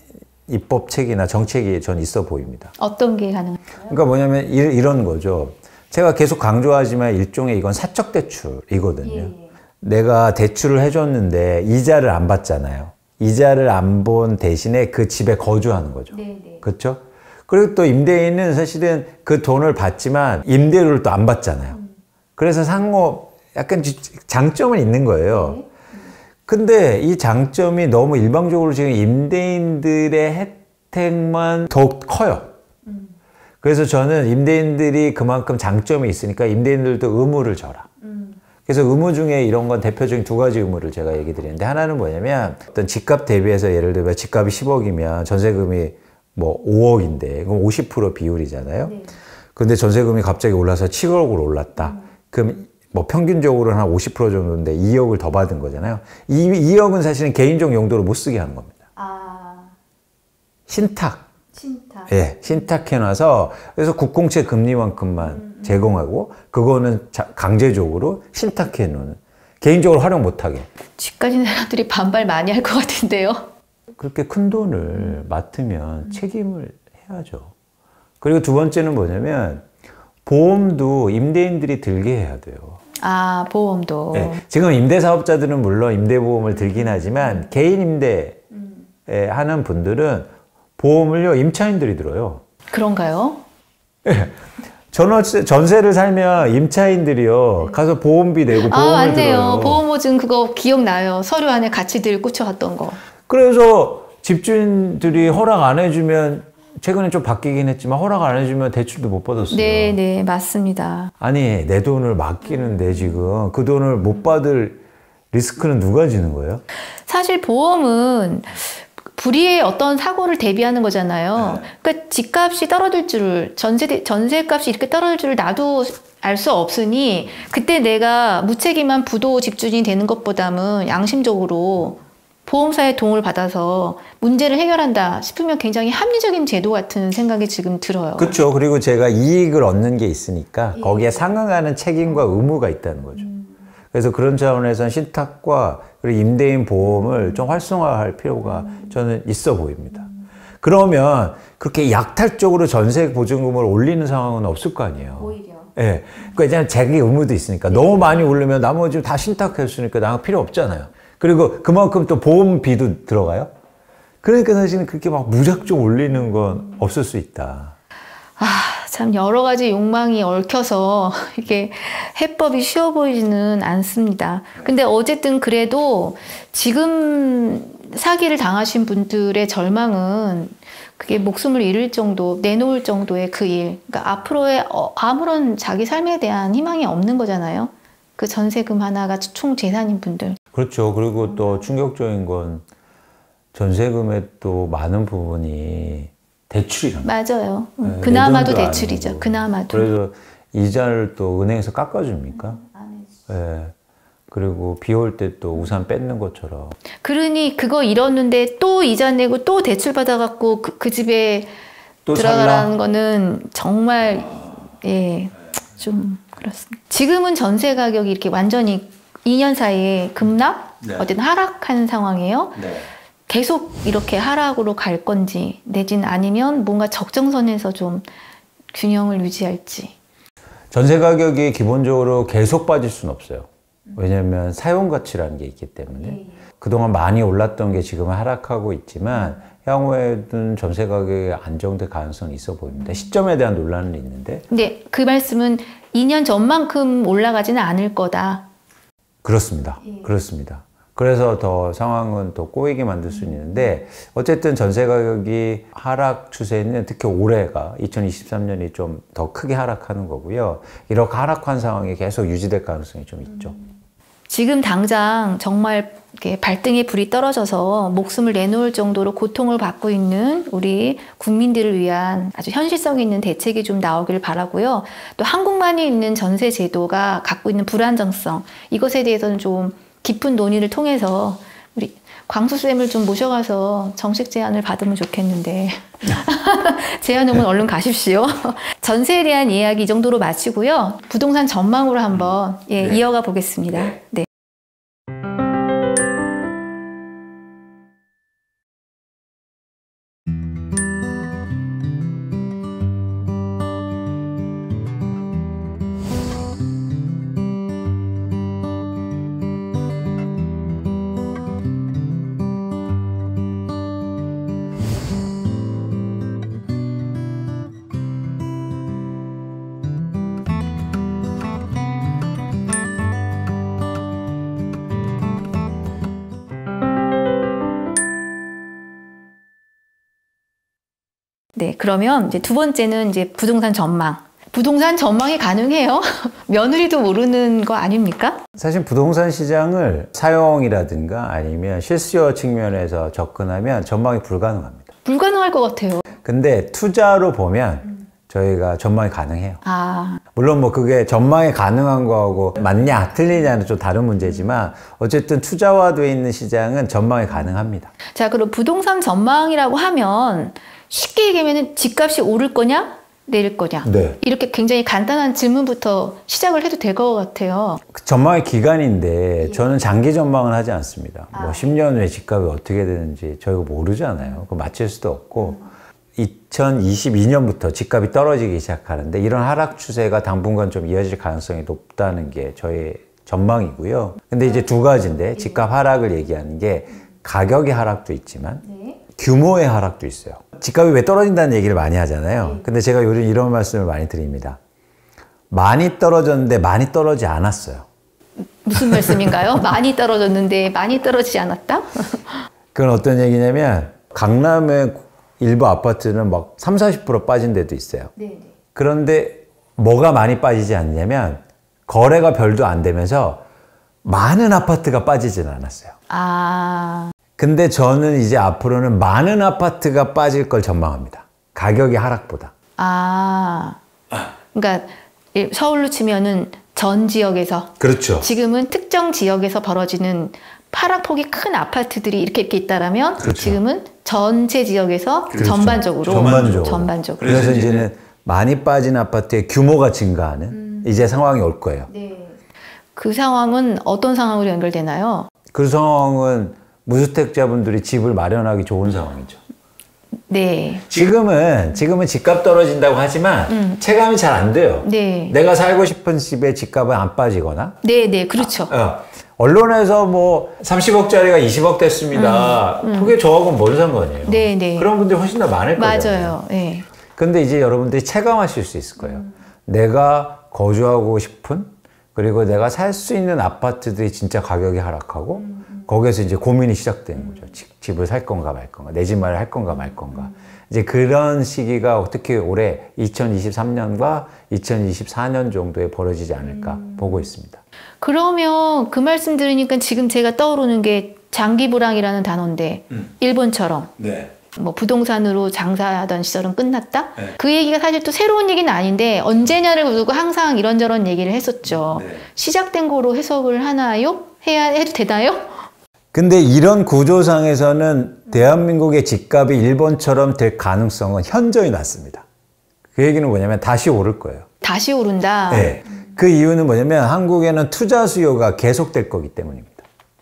입법책이나 정책이 전 있어 보입니다. 어떤 게 가능할까요? 그러니까 뭐냐면 이, 이런 거죠. 제가 계속 강조하지만 일종의 이건 사적 대출이거든요. 예, 예. 내가 대출을 해줬는데 이자를 안 받잖아요. 이자를 안 본 대신에 그 집에 거주하는 거죠. 네, 네. 그렇죠? 그리고 또 임대인은 사실은 그 돈을 받지만 임대료를 또 안 받잖아요. 음. 그래서 상호 약간 장점은 있는 거예요. 네. 근데 이 장점이 너무 일방적으로 지금 임대인들의 혜택만 더욱 커요. 음. 그래서 저는 임대인들이 그만큼 장점이 있으니까 임대인들도 의무를 져라. 음. 그래서 의무 중에 이런 건 대표적인 두 가지 의무를 제가 얘기 드리는데, 하나는 뭐냐면 어떤 집값 대비해서 예를 들면 집값이 십억이면 전세금이 뭐 오억인데 그럼 오십 퍼센트 비율이잖아요. 네. 근데 전세금이 갑자기 올라서 칠억으로 올랐다. 음. 그럼 뭐 평균적으로는 한 오십 퍼센트 정도인데 이억을 더 받은 거잖아요. 이, 이억은 사실은 개인적 용도로 못 쓰게 하는 겁니다. 아, 신탁. 신탁. 예, 신탁해놔서 그래서 국공채 금리만큼만 음, 음. 제공하고 그거는 자, 강제적으로 신탁해놓는, 개인적으로 활용 못하게. 집 가진 사람들이 반발 많이 할 것 같은데요. 그렇게 큰 돈을 맡으면 책임을 해야죠. 그리고 두 번째는 뭐냐면 보험도 임대인들이 들게 해야 돼요. 아, 보험도. 네, 지금 임대사업자들은 물론 임대보험을 들긴 하지만 개인 임대 하는 분들은 보험을요 임차인들이 들어요. 그런가요? 네. 전월세, 전세를 살면 임차인들이요 가서 보험비 내고 보험을 아, 맞네요. 들어요. 보험보증 그거 기억나요. 서류 안에 같이 늘 꽂혀왔던 거. 그래서 집주인들이 허락 안 해주면, 최근에 좀 바뀌긴 했지만 허락 안 해주면 대출도 못 받았어요. 네, 네, 맞습니다. 아니 내 돈을 맡기는데 지금 그 돈을 못 받을 리스크는 누가 지는 거예요? 사실 보험은 불의의 어떤 사고를 대비하는 거잖아요. 네. 그러니까 집값이 떨어질 줄을, 전세, 전세값이 이렇게 떨어질 줄을 나도 알 수 없으니 그때 내가 무책임한 부도 집주인이 되는 것보다는 양심적으로 보험사의 도움을 받아서 문제를 해결한다 싶으면 굉장히 합리적인 제도 같은 생각이 지금 들어요. 그렇죠. 그리고 제가 이익을 얻는 게 있으니까 예. 거기에 상응하는 책임과 의무가 있다는 거죠. 음. 그래서 그런 차원에서는 신탁과 그리고 임대인 보험을 좀 활성화할 필요가 음. 저는 있어 보입니다. 그러면 그렇게 약탈적으로 전세 보증금을 올리는 상황은 없을 거 아니에요. 오히려. 예. 그러니까 이제 자기 의무도 있으니까 너무 많이 오르면 나머지 다 신탁했으니까 나가 필요 없잖아요. 그리고 그만큼 또 보험비도 들어가요. 그러니까 사실은 그렇게 막 무작정 올리는 건 없을 수 있다. 아, 참 여러 가지 욕망이 얽혀서 이게 해법이 쉬워 보이지는 않습니다. 근데 어쨌든 그래도 지금 사기를 당하신 분들의 절망은 그게 목숨을 잃을 정도, 내놓을 정도의 그 일, 그러니까 앞으로의 아무런 자기 삶에 대한 희망이 없는 거잖아요. 그 전세금 하나가 총 재산인 분들. 그렇죠. 그리고 또 충격적인 건 전세금의 또 많은 부분이 대출이란 말이에요. 맞아요. 음, 네, 그나마도 내 돈도 대출이죠. 아니고. 그나마도. 그래서 이자를 또 은행에서 깎아줍니까? 예. 그리고 비 올 때 또 우산 뺏는 것처럼. 그러니 그거 잃었는데 또 이자 내고 또 대출 받아갖고 그, 그 집에 또 들어가라는 살라? 거는 정말 예, 좀 그렇습니다. 지금은 전세 가격이 이렇게 완전히 이 년 사이에 급락, 네. 어쨌든 하락한 상황이에요. 네. 계속 이렇게 하락으로 갈 건지 내지는 아니면 뭔가 적정선에서 좀 균형을 유지할지. 전세 가격이 기본적으로 계속 빠질 수는 없어요. 왜냐하면 사용 가치라는 게 있기 때문에. 그동안 많이 올랐던 게 지금은 하락하고 있지만 향후에는 전세 가격이 안정될 가능성이 있어 보입니다. 시점에 대한 논란은 있는데. 근데 그 말씀은 이 년 전만큼 올라가지는 않을 거다. 그렇습니다. 예. 그렇습니다. 그래서 더 상황은 더 꼬이게 만들 수는 있는데, 어쨌든 전세 가격이 하락 추세는 특히 올해가 이천이십삼 년이 좀 더 크게 하락하는 거고요. 이렇게 하락한 상황이 계속 유지될 가능성이 좀 있죠. 지금 당장 정말 이렇게 발등에 불이 떨어져서 목숨을 내놓을 정도로 고통을 받고 있는 우리 국민들을 위한 아주 현실성 있는 대책이 좀 나오길 바라고요. 또 한국만이 있는 전세 제도가 갖고 있는 불안정성, 이것에 대해서는 좀 깊은 논의를 통해서 우리 광수쌤을 좀 모셔가서 정식 제안을 받으면 좋겠는데 제안 오면 얼른 가십시오. 전세에 대한 이야기 이 정도로 마치고요. 부동산 전망으로 한번 예, 네. 이어가 보겠습니다. 네. 네, 그러면 이제 두 번째는 이제 부동산 전망. 부동산 전망이 가능해요? 며느리도 모르는 거 아닙니까? 사실 부동산 시장을 사용이라든가 아니면 실수요 측면에서 접근하면 전망이 불가능합니다. 불가능할 것 같아요. 근데 투자로 보면 저희가 전망이 가능해요. 아, 물론 뭐 그게 전망이 가능한 거하고 맞냐 틀리냐는 좀 다른 문제지만 어쨌든 투자화되어 있는 시장은 전망이 가능합니다. 자, 그럼 부동산 전망이라고 하면 쉽게 얘기하면 집값이 오를 거냐? 내릴 거냐? 네. 이렇게 굉장히 간단한 질문부터 시작을 해도 될 것 같아요. 그 전망의 기간인데 저는 장기 전망은 하지 않습니다. 뭐 십 년 후에 집값이 어떻게 되는지 저희가 모르잖아요. 그거 맞출 수도 없고 이천이십이 년부터 집값이 떨어지기 시작하는데 이런 하락 추세가 당분간 좀 이어질 가능성이 높다는 게 저의 전망이고요. 근데 이제 두 가지인데 집값 하락을 얘기하는 게 가격의 하락도 있지만 규모의 하락도 있어요. 집값이 왜 떨어진다는 얘기를 많이 하잖아요. 근데 제가 요즘 이런 말씀을 많이 드립니다. 많이 떨어졌는데 많이 떨어지지 않았어요. 무슨 말씀인가요? 많이 떨어졌는데 많이 떨어지지 않았다? 그건 어떤 얘기냐면 강남의 일부 아파트는 막 삼십, 사십 퍼센트 빠진 데도 있어요. 네. 그런데 뭐가 많이 빠지지 않냐면 거래가 별도 안 되면서 많은 아파트가 빠지진 않았어요. 아, 근데 저는 이제 앞으로는 많은 아파트가 빠질 걸 전망합니다. 가격의 하락보다. 아, 그러니까 서울로 치면은 전 지역에서 그렇죠. 지금은 특정 지역에서 벌어지는 하락폭이 큰 아파트들이 이렇게 이렇게 있다라면 그렇죠. 지금은 전체 지역에서 그렇죠. 전반적으로 전반적으로. 전반적으로. 그래서 이제는 많이 빠진 아파트의 규모가 증가하는 음. 이제 상황이 올 거예요. 네. 그 상황은 어떤 상황으로 연결되나요? 그 상황은 무주택자분들이 집을 마련하기 좋은 상황이죠. 네. 지금은 지금은 집값 떨어진다고 하지만 음. 체감이 잘 안 돼요. 네. 내가 살고 싶은 집의 집값은 안 빠지거나. 네, 네, 그렇죠. 어, 언론에서 뭐 삼십억짜리가 이십억 됐습니다. 음, 음. 그게 저하고는 뭔 상관이에요? 네, 네. 그런 분들이 훨씬 더 많을 거예요. 맞아요. 네. 근데 이제 여러분들이 체감하실 수 있을 거예요. 음. 내가 거주하고 싶은 그리고 내가 살 수 있는 아파트들이 진짜 가격이 하락하고 음. 거기에서 이제 고민이 시작되는 거죠. 집, 집을 살 건가 말 건가, 내 집 마련을 할 건가 말 건가. 음. 이제 그런 시기가 어떻게 올해 이천이십삼 년과 이천이십사 년 정도에 벌어지지 않을까 음. 보고 있습니다. 그러면 그 말씀 들으니까 지금 제가 떠오르는 게 장기 불황이라는 단어인데 음. 일본처럼 네. 뭐 부동산으로 장사하던 시절은 끝났다? 네. 그 얘기가 사실 또 새로운 얘기는 아닌데 언제냐를 두고 항상 이런저런 얘기를 했었죠. 네. 시작된 거로 해석을 하나요? 해야 해도 되나요? 근데 이런 구조상에서는 대한민국의 집값이 일본처럼 될 가능성은 현저히 낮습니다. 그 얘기는 뭐냐면 다시 오를 거예요. 다시 오른다? 네. 그 이유는 뭐냐면 한국에는 투자 수요가 계속될 거기 때문입니다.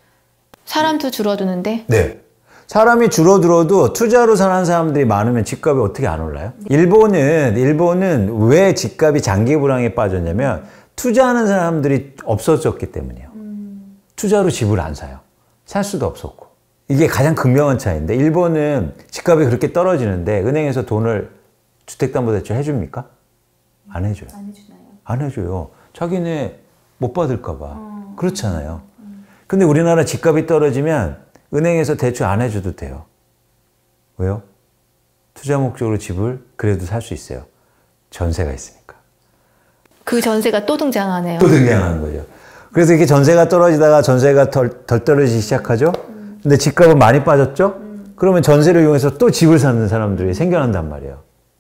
사람도 줄어드는데? 네. 사람이 줄어들어도 투자로 사는 사람들이 많으면 집값이 어떻게 안 올라요? 일본은, 일본은 왜 집값이 장기 불황에 빠졌냐면 투자하는 사람들이 없어졌기 때문이에요. 투자로 집을 안 사요. 살 수도 없었고. 이게 가장 극명한 차이인데 일본은 집값이 그렇게 떨어지는데 은행에서 돈을 주택담보대출 해줍니까? 안 해줘요. 안 해주나요? 안 해줘요. 자기네 못 받을까 봐. 어. 그렇잖아요. 음. 근데 우리나라 집값이 떨어지면 은행에서 대출 안 해줘도 돼요. 왜요? 투자 목적으로 집을 그래도 살 수 있어요. 전세가 있으니까. 그 전세가 또 등장하네요. 또 등장하는 거죠. 그래서 이렇게 전세가 떨어지다가 전세가 덜, 덜 떨어지기 시작하죠. 음. 근데 집값은 많이 빠졌죠. 음. 그러면 전세를 이용해서 또 집을 사는 사람들이 생겨난단 말이에요.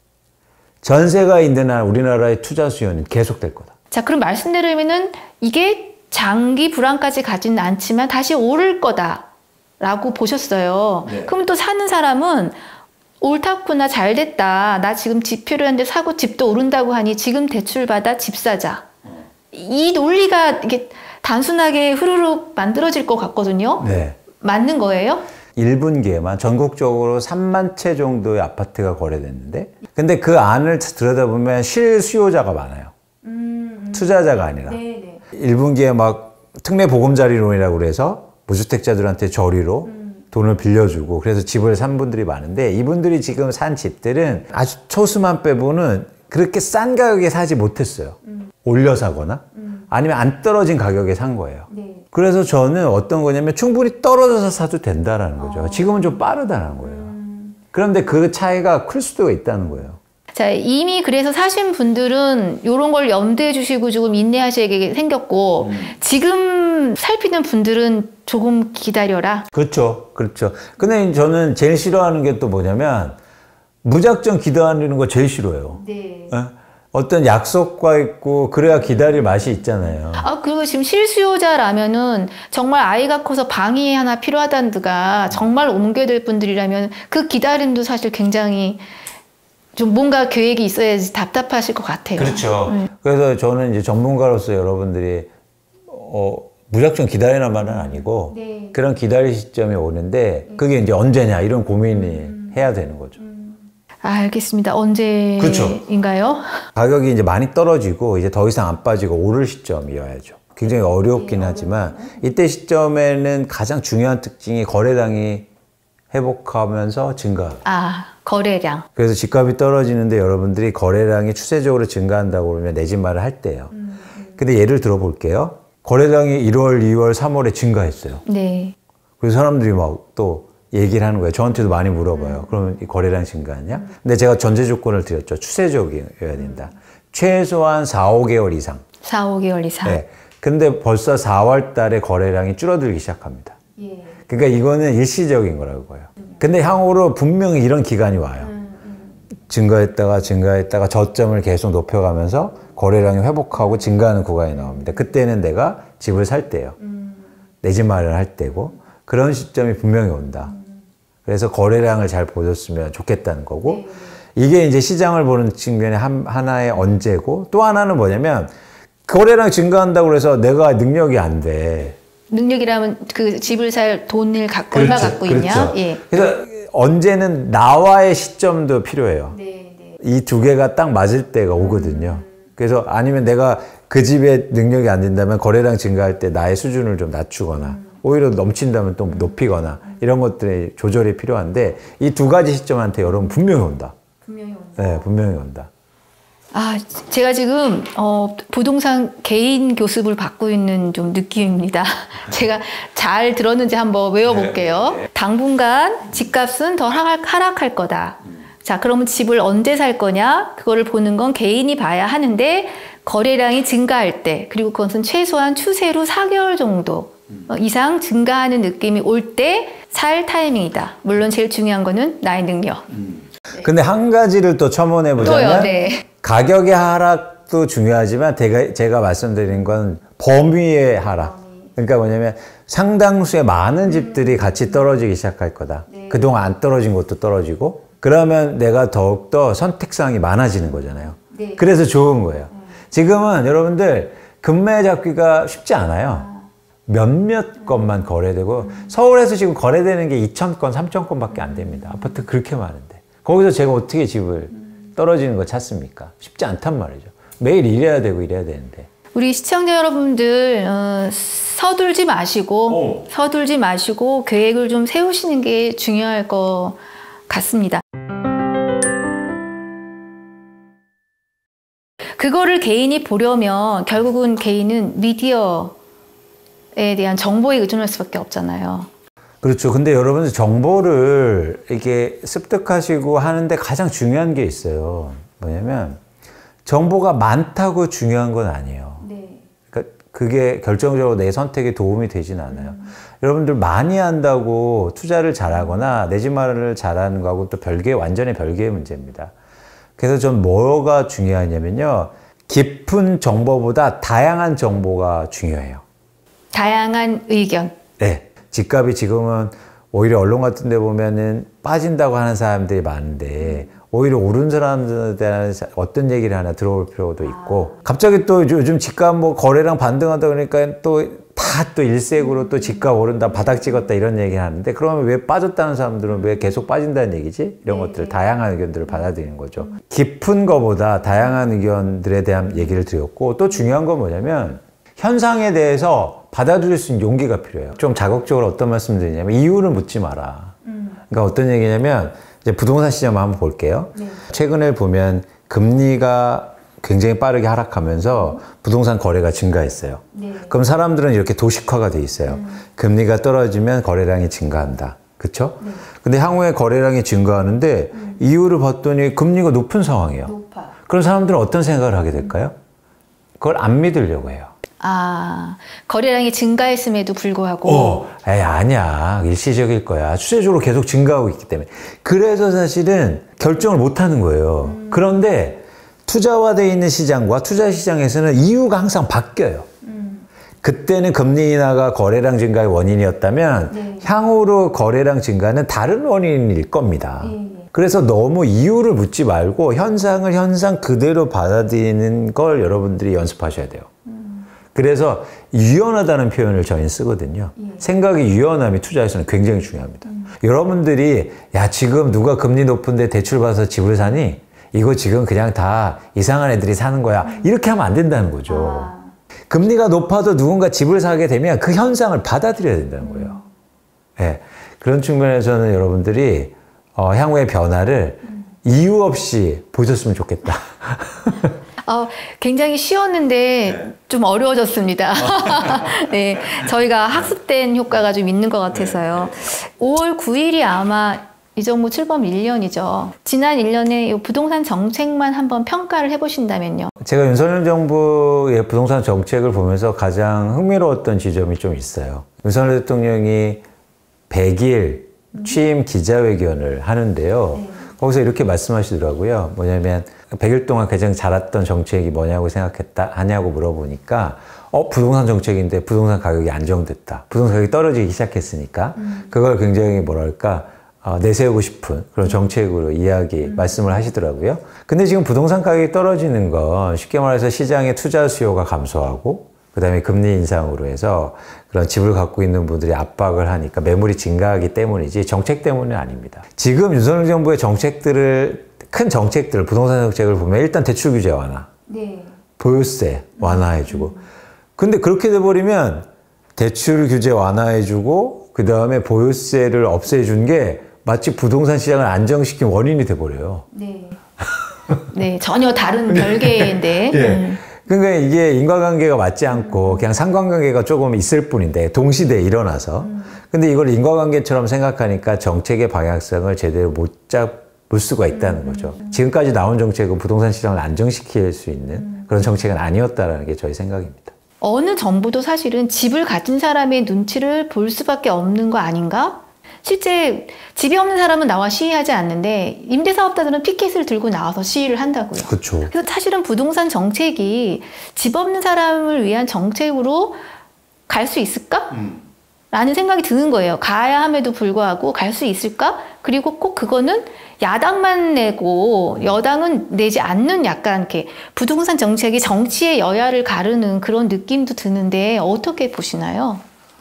전세가 있는 한 우리나라의 투자 수요는 계속될 거다. 자, 그럼 말씀드리면은 이게 장기 불황까지 가지는 않지만 다시 오를 거다라고 보셨어요. 네. 그럼 또 사는 사람은 옳다구나, 잘 됐다. 나 지금 집 필요한데 사고 집도 오른다고 하니 지금 대출 받아 집 사자. 이 논리가 이게 단순하게 흐르륵 만들어질 것 같거든요. 네. 맞는 거예요? 일 분기에만 전국적으로 삼만 채 정도의 아파트가 거래됐는데 근데 그 안을 들여다보면 실수요자가 많아요. 음, 음. 투자자가 아니라. 네네. 일 분기에 막 특례 보금자리론이라고 그래서 무주택자들한테 저리로 음. 돈을 빌려주고 그래서 집을 산 분들이 많은데 이분들이 지금 산 집들은 아주 초수만 빼고는 그렇게 싼 가격에 사지 못했어요. 음. 올려 사거나 음. 아니면 안 떨어진 가격에 산 거예요. 네. 그래서 저는 어떤 거냐면 충분히 떨어져서 사도 된다라는 거죠. 어. 지금은 좀 빠르다는 거예요. 음. 그런데 그 차이가 클 수도 있다는 거예요. 자, 이미 그래서 사신 분들은 이런 걸 염두에 주시고 조금 인내하시게 생겼고, 음. 지금 살피는 분들은 조금 기다려라. 그렇죠. 그렇죠. 근데 저는 제일 싫어하는 게 또 뭐냐면, 무작정 기다리는 거 제일 싫어해요. 네. 어? 어떤 약속과 있고, 그래야 기다릴 맛이 있잖아요. 아, 그리고 지금 실수요자라면은 정말 아이가 커서 방이 하나 필요하다는 데가 정말 옮겨야 될 분들이라면 그 기다림도 사실 굉장히 좀 뭔가 계획이 있어야지 답답하실 것 같아요. 그렇죠. 네. 그래서 저는 이제 전문가로서 여러분들이 어, 무작정 기다리는 말은 아니고 네. 그런 기다릴 시점이 오는데 그게 이제 언제냐 이런 고민이 음. 해야 되는 거죠. 음. 아, 알겠습니다. 언제인가요? 그렇죠. 가격이 이제 많이 떨어지고 이제 더 이상 안 빠지고 오를 시점이어야죠. 굉장히 어렵긴 네, 하지만 이때 시점에는 가장 중요한 특징이 거래량이 회복하면서 증가. 아, 거래량. 그래서 집값이 떨어지는데 여러분들이 거래량이 추세적으로 증가한다고 그러면 내 집 말을 할 때예요. 음, 음. 근데 예를 들어볼게요. 거래량이 일월, 이월, 삼월에 증가했어요. 네. 그래서 사람들이 막 또 얘기를 하는 거예요. 저한테도 많이 물어봐요. 음. 그러면 이 거래량 증가하냐? 음. 근데 제가 전제 조건을 드렸죠. 추세적이어야 된다. 음. 최소한 사, 오 개월 이상. 사, 오 개월 이상. 네. 근데 벌써 사월 달에 거래량이 줄어들기 시작합니다. 예. 그러니까 이거는 일시적인 거라고요. 음. 근데 향후로 분명히 이런 기간이 와요. 음, 음. 증가했다가 증가했다가 저점을 계속 높여가면서 거래량이 회복하고 증가하는 구간이 나옵니다. 그때는 내가 집을 살 때예요. 음. 내 집 마련할 때고 그런 시점이 분명히 온다. 음. 그래서 거래량을 잘 보셨으면 좋겠다는 거고 네. 이게 이제 시장을 보는 측면의 한, 하나의 언제고 또 하나는 뭐냐면 거래량 증가한다고 해서 내가 능력이 안 돼. 능력이라면 그 집을 살 돈을 갖고 얼마 갖고 그렇죠. 있냐? 예. 그래서 언제는 나와의 시점도 필요해요. 네, 네. 이 두 개가 딱 맞을 때가 오거든요. 음. 그래서 아니면 내가 그 집에 능력이 안 된다면 거래량 증가할 때 나의 수준을 좀 낮추거나 음. 오히려 넘친다면 또 높이거나 이런 것들의 조절이 필요한데 이 두 가지 시점한테 여러분 분명히 온다. 분명히 온다. 네, 분명히 온다. 아, 제가 지금 어, 부동산 개인 교습을 받고 있는 좀 느낌입니다. 제가 잘 들었는지 한번 외워볼게요. 네, 네. 당분간 집값은 더 하락, 하락할 거다. 음. 자, 그러면 집을 언제 살 거냐? 그거를 보는 건 개인이 봐야 하는데 거래량이 증가할 때 그리고 그것은 최소한 추세로 사 개월 정도 음. 이상 증가하는 느낌이 올 때 살 타이밍이다. 물론 제일 중요한 거는 나의 능력. 음. 네. 근데 한 가지를 또 첨언해 보자면 네. 가격의 하락도 중요하지만 제가, 제가 말씀드린 건 범위의 하락. 그러니까 뭐냐면 상당수의 많은 집들이 같이 떨어지기 시작할 거다. 네. 그동안 안 떨어진 것도 떨어지고 그러면 내가 더욱더 선택사항이 많아지는 거잖아요. 네. 그래서 좋은 거예요. 음. 지금은 여러분들 금매 잡기가 쉽지 않아요. 몇몇 건만 거래되고 음. 서울에서 지금 거래되는 게 이천 건, 삼천 건밖에 안 됩니다. 아파트 그렇게 많은데 거기서 제가 어떻게 집을 떨어지는 거 찾습니까? 쉽지 않단 말이죠. 매일 일해야 되고 이래야 되는데. 우리 시청자 여러분들 어, 서둘지 마시고 오. 서둘지 마시고 계획을 좀 세우시는 게 중요할 것 같습니다. 그거를 개인이 보려면 결국은 개인은 미디어에 대한 정보에 의존할 수밖에 없잖아요. 그렇죠. 근데 여러분 정보를 이렇게 습득하시고 하는데 가장 중요한 게 있어요. 뭐냐면 정보가 많다고 중요한 건 아니에요. 네. 그러니까 그게 결정적으로 내 선택에 도움이 되진 않아요. 음. 여러분들 많이 한다고 투자를 잘하거나 내 집 마련을 잘하는 거하고 또 별개, 완전히 별개의 문제입니다. 그래서 전 뭐가 중요하냐면요. 깊은 정보보다 다양한 정보가 중요해요. 다양한 의견. 네. 집값이 지금은 오히려 언론 같은 데 보면은 빠진다고 하는 사람들이 많은데 오히려 오른 사람들에 대한 어떤 얘기를 하나 들어볼 필요도 있고 갑자기 또 요즘 집값 뭐 거래량 반등한다 그러니까 또 다 또 일색으로 또 집값 오른다 바닥 찍었다 이런 얘기 하는데 그러면 왜 빠졌다는 사람들은 왜 계속 빠진다는 얘기지? 이런 것들을 다양한 의견들을 받아들이는 거죠. 깊은 거보다 다양한 의견들에 대한 얘기를 드렸고 또 중요한 건 뭐냐면 현상에 대해서 받아들일 수 있는 용기가 필요해요. 좀 자극적으로 어떤 말씀 드리냐면 이유를 묻지 마라. 음. 그러니까 어떤 얘기냐면 이제 부동산 시장 한번 볼게요. 네. 최근에 보면 금리가 굉장히 빠르게 하락하면서 음. 부동산 거래가 증가했어요. 네. 그럼 사람들은 이렇게 도식화가 돼 있어요. 음. 금리가 떨어지면 거래량이 증가한다. 그쵸? 네. 근데 향후에 거래량이 증가하는데 음. 이유를 봤더니 금리가 높은 상황이에요. 높아. 그럼 사람들은 어떤 생각을 하게 될까요? 그걸 안 믿으려고 해요. 아, 거래량이 증가했음에도 불구하고. 어, 에이, 아니야. 일시적일 거야. 추세적으로 계속 증가하고 있기 때문에. 그래서 사실은 결정을 못 하는 거예요. 음. 그런데 투자화되어 있는 시장과 투자 시장에서는 이유가 항상 바뀌어요. 음. 그때는 금리 인하가 거래량 증가의 원인이었다면 네. 향후로 거래량 증가는 다른 원인일 겁니다. 네. 그래서 너무 이유를 묻지 말고 현상을 현상 그대로 받아들이는 걸 여러분들이 연습하셔야 돼요. 음. 그래서 유연하다는 표현을 저희는 쓰거든요. 예. 생각이 유연함이 투자에서는 굉장히 중요합니다. 음. 여러분들이 야 지금 누가 금리 높은데 대출 받아서 집을 사니? 이거 지금 그냥 다 이상한 애들이 사는 거야. 음. 이렇게 하면 안 된다는 거죠. 아. 금리가 높아도 누군가 집을 사게 되면 그 현상을 받아들여야 된다는 거예요. 음. 네. 그런 측면에서는 여러분들이 어, 향후의 변화를 음. 이유 없이 보셨으면 좋겠다. 어, 굉장히 쉬웠는데 네. 좀 어려워졌습니다. 네, 저희가 학습된 효과가 좀 있는 것 같아서요. 오월 구일이 아마 이정무 출범 일 년이죠. 지난 일 년의 이 부동산 정책만 한번 평가를 해보신다면요. 제가 윤석열 정부의 부동산 정책을 보면서 가장 흥미로웠던 지점이 좀 있어요. 윤석열 대통령이 백 일 취임 기자회견을 하는데요. 네. 거기서 이렇게 말씀하시더라고요. 뭐냐면 백 일 동안 가장 잘했던 정책이 뭐냐고 생각했다 하냐고 물어보니까 어 부동산 정책인데 부동산 가격이 안정됐다. 부동산 가격이 떨어지기 시작했으니까 음. 그걸 굉장히 뭐랄까 어, 내세우고 싶은 그런 정책으로 이야기 음. 말씀을 하시더라고요. 근데 지금 부동산 가격이 떨어지는 건 쉽게 말해서 시장의 투자 수요가 감소하고 그 다음에 금리 인상으로 해서 그런 집을 갖고 있는 분들이 압박을 하니까 매물이 증가하기 때문이지 정책 때문은 아닙니다. 지금 윤석열 정부의 정책들을, 큰 정책들을, 부동산 정책을 보면 일단 대출 규제 완화, 네. 보유세 완화해주고. 근데 그렇게 돼버리면 대출 규제 완화해주고 그 다음에 보유세를 없애준 게 마치 부동산 시장을 안정시킨 원인이 돼버려요. 네. 네, 전혀 다른 별개인데. 네. 음. 그러니까 이게 인과관계가 맞지 않고 그냥 상관관계가 조금 있을 뿐인데 동시대에 일어나서 음. 근데 이걸 인과관계처럼 생각하니까 정책의 방향성을 제대로 못 잡을 수가 있다는 음. 거죠. 지금까지 나온 정책은 부동산 시장을 안정시킬 수 있는 음. 그런 정책은 아니었다는 게 저희 생각입니다. 어느 정부도 사실은 집을 가진 사람의 눈치를 볼 수밖에 없는 거 아닌가? 실제 집이 없는 사람은 나와 시위하지 않는데 임대사업자들은 피켓을 들고 나와서 시위를 한다고요. 그렇죠. 그래서 사실은 부동산 정책이 집 없는 사람을 위한 정책으로 갈 수 있을까? 음. 라는 생각이 드는 거예요. 가야 함에도 불구하고 갈 수 있을까? 그리고 꼭 그거는 야당만 내고 여당은 내지 않는 약간 이렇게 부동산 정책이 정치의 여야를 가르는 그런 느낌도 드는데 어떻게 보시나요?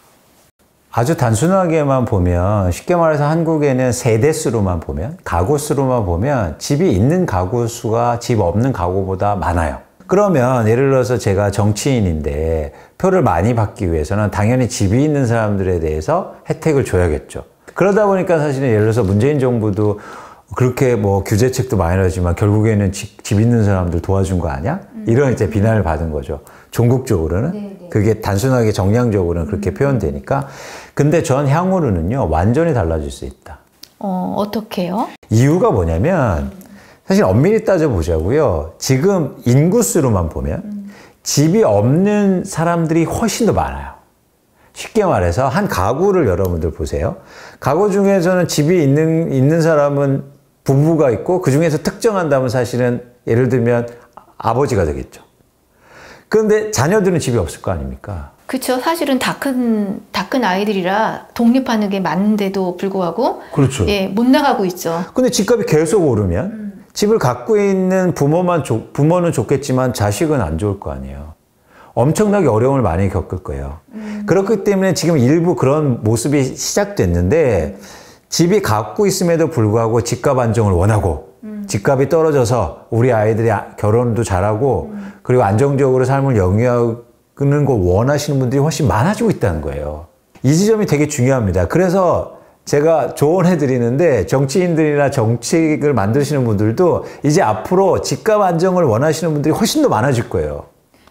아주 단순하게만 보면 쉽게 말해서 한국에는 세대 수로만 보면 가구 수로만 보면 집이 있는 가구 수가 집 없는 가구보다 많아요. 그러면 예를 들어서 제가 정치인인데 표를 많이 받기 위해서는 당연히 집이 있는 사람들에 대해서 혜택을 줘야겠죠. 그러다 보니까 사실은 예를 들어서 문재인 정부도 그렇게 뭐 규제책도 많이 나지만 결국에는 집, 집 있는 사람들 도와준 거 아니야? 음. 이런 이제 비난을 받은 거죠. 종국적으로는. 네네. 그게 단순하게 정량적으로는 그렇게 음. 표현되니까. 근데 전 향후로는요, 완전히 달라질 수 있다. 어, 어떻게요? 이유가 뭐냐면, 사실 엄밀히 따져보자고요. 지금 인구수로만 보면 음. 집이 없는 사람들이 훨씬 더 많아요. 쉽게 말해서 한 가구를 여러분들 보세요. 가구 중에서는 집이 있는, 있는 사람은 부부가 있고 그 중에서 특정한다면 사실은 예를 들면 아버지가 되겠죠. 그런데 자녀들은 집이 없을 거 아닙니까? 그렇죠. 사실은 다 큰, 다 큰 아이들이라 독립하는 게 맞는데도 불구하고 그렇죠. 예, 못 나가고 있죠. 근데 집값이 계속 오르면 음. 집을 갖고 있는 부모만 좋, 부모는 좋겠지만 자식은 안 좋을 거 아니에요. 엄청나게 어려움을 많이 겪을 거예요. 음. 그렇기 때문에 지금 일부 그런 모습이 시작됐는데 집이 갖고 있음에도 불구하고 집값 안정을 원하고 음. 집값이 떨어져서 우리 아이들이 결혼도 잘하고 음. 그리고 안정적으로 삶을 영위하는 걸 원하시는 분들이 훨씬 많아지고 있다는 거예요. 이 지점이 되게 중요합니다. 그래서 제가 조언해 드리는데 정치인들이나 정책을 만드시는 분들도 이제 앞으로 집값 안정을 원하시는 분들이 훨씬 더 많아질 거예요.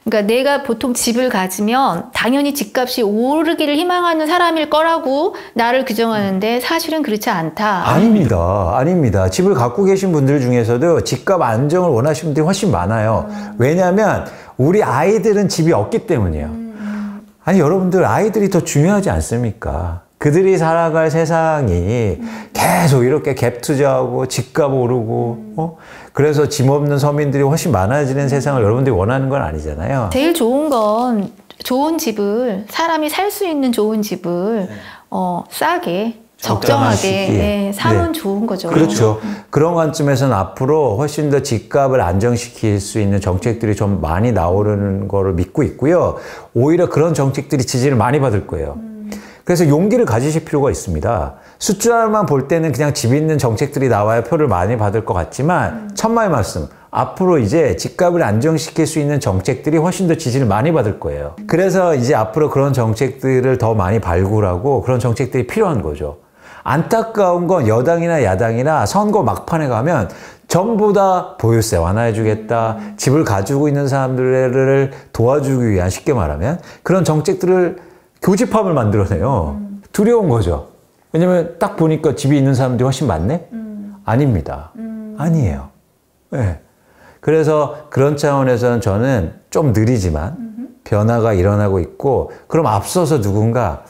그러니까 내가 보통 집을 가지면 당연히 집값이 오르기를 희망하는 사람일 거라고 나를 규정하는데 사실은 그렇지 않다. 아닙니다. 아닙니다. 집을 갖고 계신 분들 중에서도 집값 안정을 원하시는 분들이 훨씬 많아요. 음. 왜냐하면 우리 아이들은 집이 없기 때문이에요. 음. 아니 여러분들 아이들이 더 중요하지 않습니까? 그들이 살아갈 세상이 음. 계속 이렇게 갭 투자하고 집값 오르고 음. 어? 그래서 짐 없는 서민들이 훨씬 많아지는 세상을 여러분들이 원하는 건 아니잖아요. 제일 좋은 건 좋은 집을 사람이 살 수 있는 좋은 집을 네. 어, 싸게 적정하게 네, 사면 네. 좋은 거죠. 그렇죠. 음. 그런 관점에서는 앞으로 훨씬 더 집값을 안정시킬 수 있는 정책들이 좀 많이 나오는 거를 믿고 있고요. 오히려 그런 정책들이 지지를 많이 받을 거예요. 음. 그래서 용기를 가지실 필요가 있습니다. 숫자만 볼 때는 그냥 집 있는 정책들이 나와야 표를 많이 받을 것 같지만 음. 천만의 말씀, 앞으로 이제 집값을 안정시킬 수 있는 정책들이 훨씬 더 지지를 많이 받을 거예요. 음. 그래서 이제 앞으로 그런 정책들을 더 많이 발굴하고 그런 정책들이 필요한 거죠. 안타까운 건 여당이나 야당이나 선거 막판에 가면 전부 다 보유세 완화해 주겠다, 음. 집을 가지고 있는 사람들을 도와주기 위한, 쉽게 말하면 그런 정책들을 교집합을 만들어내요. 음. 두려운 거죠. 왜냐면 딱 보니까 집이 있는 사람들이 훨씬 많네? 음. 아닙니다. 음. 아니에요. 네. 그래서 그런 차원에서는 저는 좀 느리지만 음흠. 변화가 일어나고 있고, 그럼 앞서서 누군가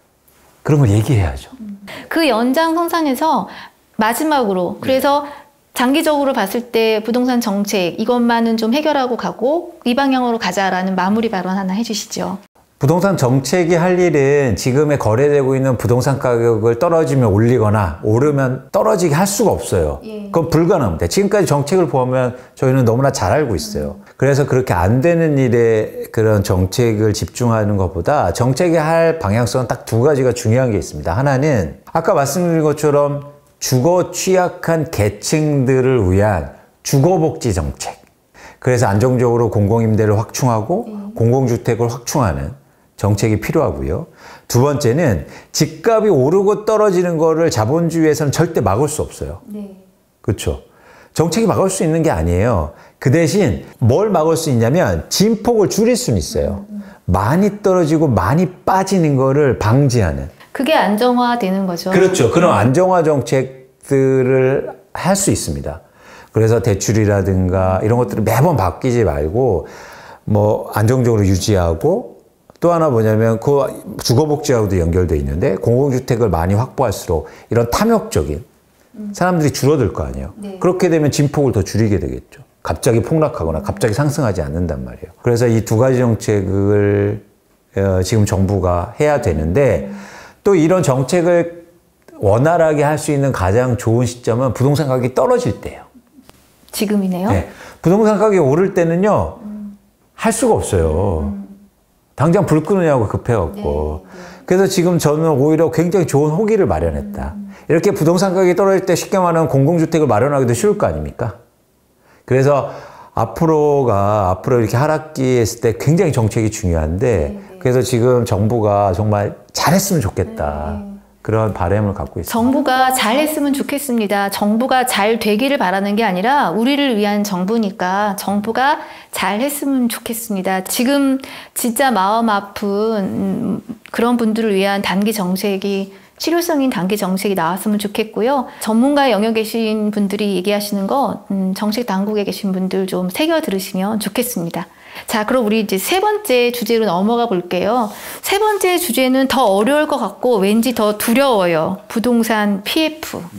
그런 걸 얘기해야죠. 음. 그 연장선상에서 마지막으로, 그래서 네. 장기적으로 봤을 때 부동산 정책 이것만은 좀 해결하고 가고 이 방향으로 가자라는 마무리 발언 하나 해주시죠. 부동산 정책이 할 일은 지금의 거래되고 있는 부동산 가격을 떨어지면 올리거나 오르면 떨어지게 할 수가 없어요. 예. 그건 불가능합니다. 지금까지 정책을 보면 저희는 너무나 잘 알고 있어요. 음. 그래서 그렇게 안 되는 일에 그런 정책을 집중하는 것보다 정책이 할 방향성은 딱 두 가지가 중요한 게 있습니다. 하나는 아까 말씀드린 것처럼 주거 취약한 계층들을 위한 주거복지 정책. 그래서 안정적으로 공공임대를 확충하고 음. 공공주택을 확충하는 정책이 필요하고요. 두 번째는 집값이 오르고 떨어지는 거를 자본주의에서는 절대 막을 수 없어요. 네. 그렇죠. 정책이 막을 수 있는 게 아니에요. 그 대신 뭘 막을 수 있냐면 진폭을 줄일 수는 있어요. 음, 음. 많이 떨어지고 많이 빠지는 거를 방지하는. 그게 안정화되는 거죠. 그렇죠. 그런 안정화 정책들을 할 수 있습니다. 그래서 대출이라든가 이런 것들을 매번 바뀌지 말고 뭐 안정적으로 유지하고, 또 하나 뭐냐면 그 주거복지하고도 연결돼 있는데 공공주택을 많이 확보할수록 이런 탐욕적인 사람들이 줄어들 거 아니에요. 네. 그렇게 되면 진폭을 더 줄이게 되겠죠. 갑자기 폭락하거나 갑자기 상승하지 않는단 말이에요. 그래서 이 두 가지 정책을 지금 정부가 해야 되는데, 또 이런 정책을 원활하게 할 수 있는 가장 좋은 시점은 부동산 가격이 떨어질 때예요. 지금이네요. 네. 부동산 가격이 오를 때는요, 음. 할 수가 없어요. 음. 당장 불 끄느냐고 급해갖고. 네, 네. 그래서 지금 저는 오히려 굉장히 좋은 호기를 마련했다. 음. 이렇게 부동산 가격이 떨어질 때 쉽게 말하면 공공주택을 마련하기도 쉬울 거 아닙니까? 그래서 앞으로가, 앞으로 이렇게 하락기에 있을 때 굉장히 정책이 중요한데, 네, 네. 그래서 지금 정부가 정말 잘했으면 좋겠다. 네, 네. 그런 바람을 갖고 있습니다. 정부가 잘했으면 좋겠습니다. 정부가 잘 되기를 바라는 게 아니라 우리를 위한 정부니까 정부가 잘했으면 좋겠습니다. 지금 진짜 마음 아픈 그런 분들을 위한 단기 정책이, 실효성인 단기 정책이 나왔으면 좋겠고요. 전문가의 영역에 계신 분들이 얘기하시는 거 음, 정책 당국에 계신 분들 좀 새겨 들으시면 좋겠습니다. 자, 그럼 우리 이제 세 번째 주제로 넘어가 볼게요. 세 번째 주제는 더 어려울 것 같고 왠지 더 두려워요. 부동산 피에프. 네.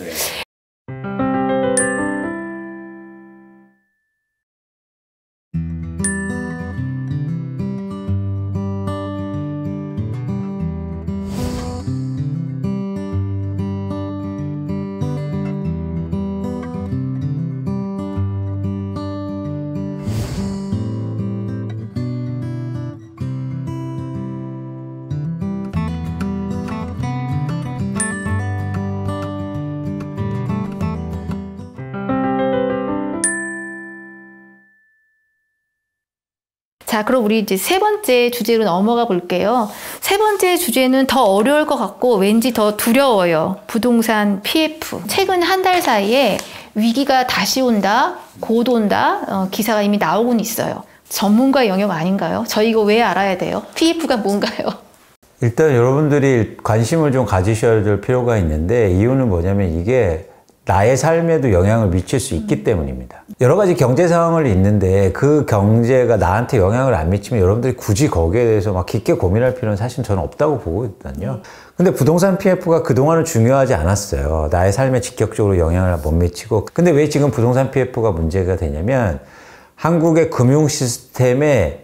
자, 그럼 우리 이제 세 번째 주제로 넘어가 볼게요. 세 번째 주제는 더 어려울 것 같고 왠지 더 두려워요. 부동산 피에프. 최근 한 달 사이에 위기가 다시 온다, 곧 온다, 어, 기사가 이미 나오곤 있어요. 전문가 영역 아닌가요? 저 이거 왜 알아야 돼요? 피에프가 뭔가요? 일단 여러분들이 관심을 좀 가지셔야 될 필요가 있는데 이유는 뭐냐면 이게 나의 삶에도 영향을 미칠 수 있기 때문입니다. 여러 가지 경제 상황을 있는데 그 경제가 나한테 영향을 안 미치면 여러분들이 굳이 거기에 대해서 막 깊게 고민할 필요는 사실 저는 없다고 보거든요. 근데 부동산 피에프가 그동안은 중요하지 않았어요. 나의 삶에 직접적으로 영향을 못 미치고. 근데 왜 지금 부동산 피에프가 문제가 되냐면 한국의 금융 시스템의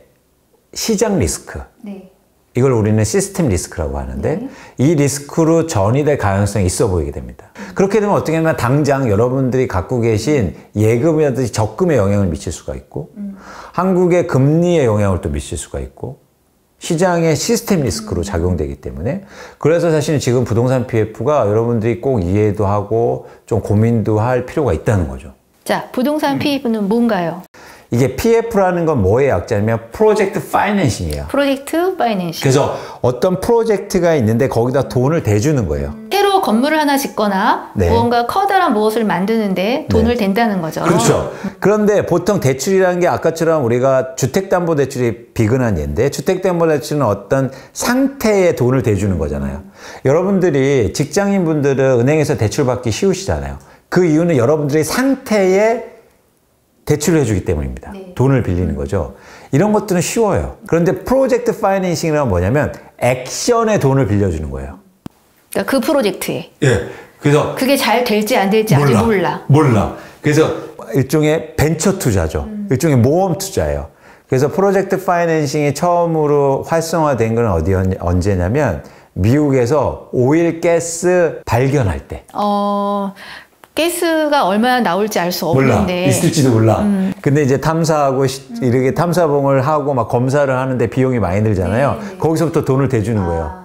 시장 리스크. 네. 이걸 우리는 시스템 리스크라고 하는데 네. 이 리스크로 전이될 가능성이 있어 보이게 됩니다. 그렇게 되면 어떻게 되면 당장 여러분들이 갖고 계신 예금이라든지 적금에 영향을 미칠 수가 있고 음. 한국의 금리에 영향을 또 미칠 수가 있고 시장의 시스템 리스크로 음. 작용되기 때문에 그래서 사실 지금 부동산 피에프가 여러분들이 꼭 이해도 하고 좀 고민도 할 필요가 있다는 거죠. 자, 부동산 피에프는 뭔가요? 이게 피에프라는 건 뭐의 약자냐면 프로젝트 파이낸싱이에요. 프로젝트 파이낸싱. 그래서 어떤 프로젝트가 있는데 거기다 돈을 대주는 거예요. 새로 건물을 하나 짓거나 네. 무언가 커다란 무엇을 만드는데 돈을 네. 댄다는 거죠. 그렇죠. 그런데 보통 대출이라는 게 아까처럼 우리가 주택담보대출이 비근한 예인데 주택담보대출은 어떤 상태에 돈을 대주는 거잖아요. 여러분들이 직장인분들은 은행에서 대출 받기 쉬우시잖아요. 그 이유는 여러분들이 상태에 대출을 해주기 때문입니다. 네. 돈을 빌리는 거죠. 이런 것들은 쉬워요. 그런데 프로젝트 파이낸싱이란 뭐냐면 액션에 돈을 빌려주는 거예요. 그러니까 그 프로젝트에. 예. 그래서 그게 잘 될지 안 될지 몰라. 아직 몰라. 몰라. 그래서 일종의 벤처 투자죠. 음. 일종의 모험 투자예요. 그래서 프로젝트 파이낸싱이 처음으로 활성화된 건 어디 언제냐면 미국에서 오일 가스 발견할 때. 어. 가스가 얼마나 나올지 알 수 몰라. 없는데 있을지도 몰라. 음. 근데 이제 탐사하고 시, 이렇게 탐사봉을 하고 막 검사를 하는데 비용이 많이 들잖아요. 네. 거기서부터 돈을 대주는 아. 거예요.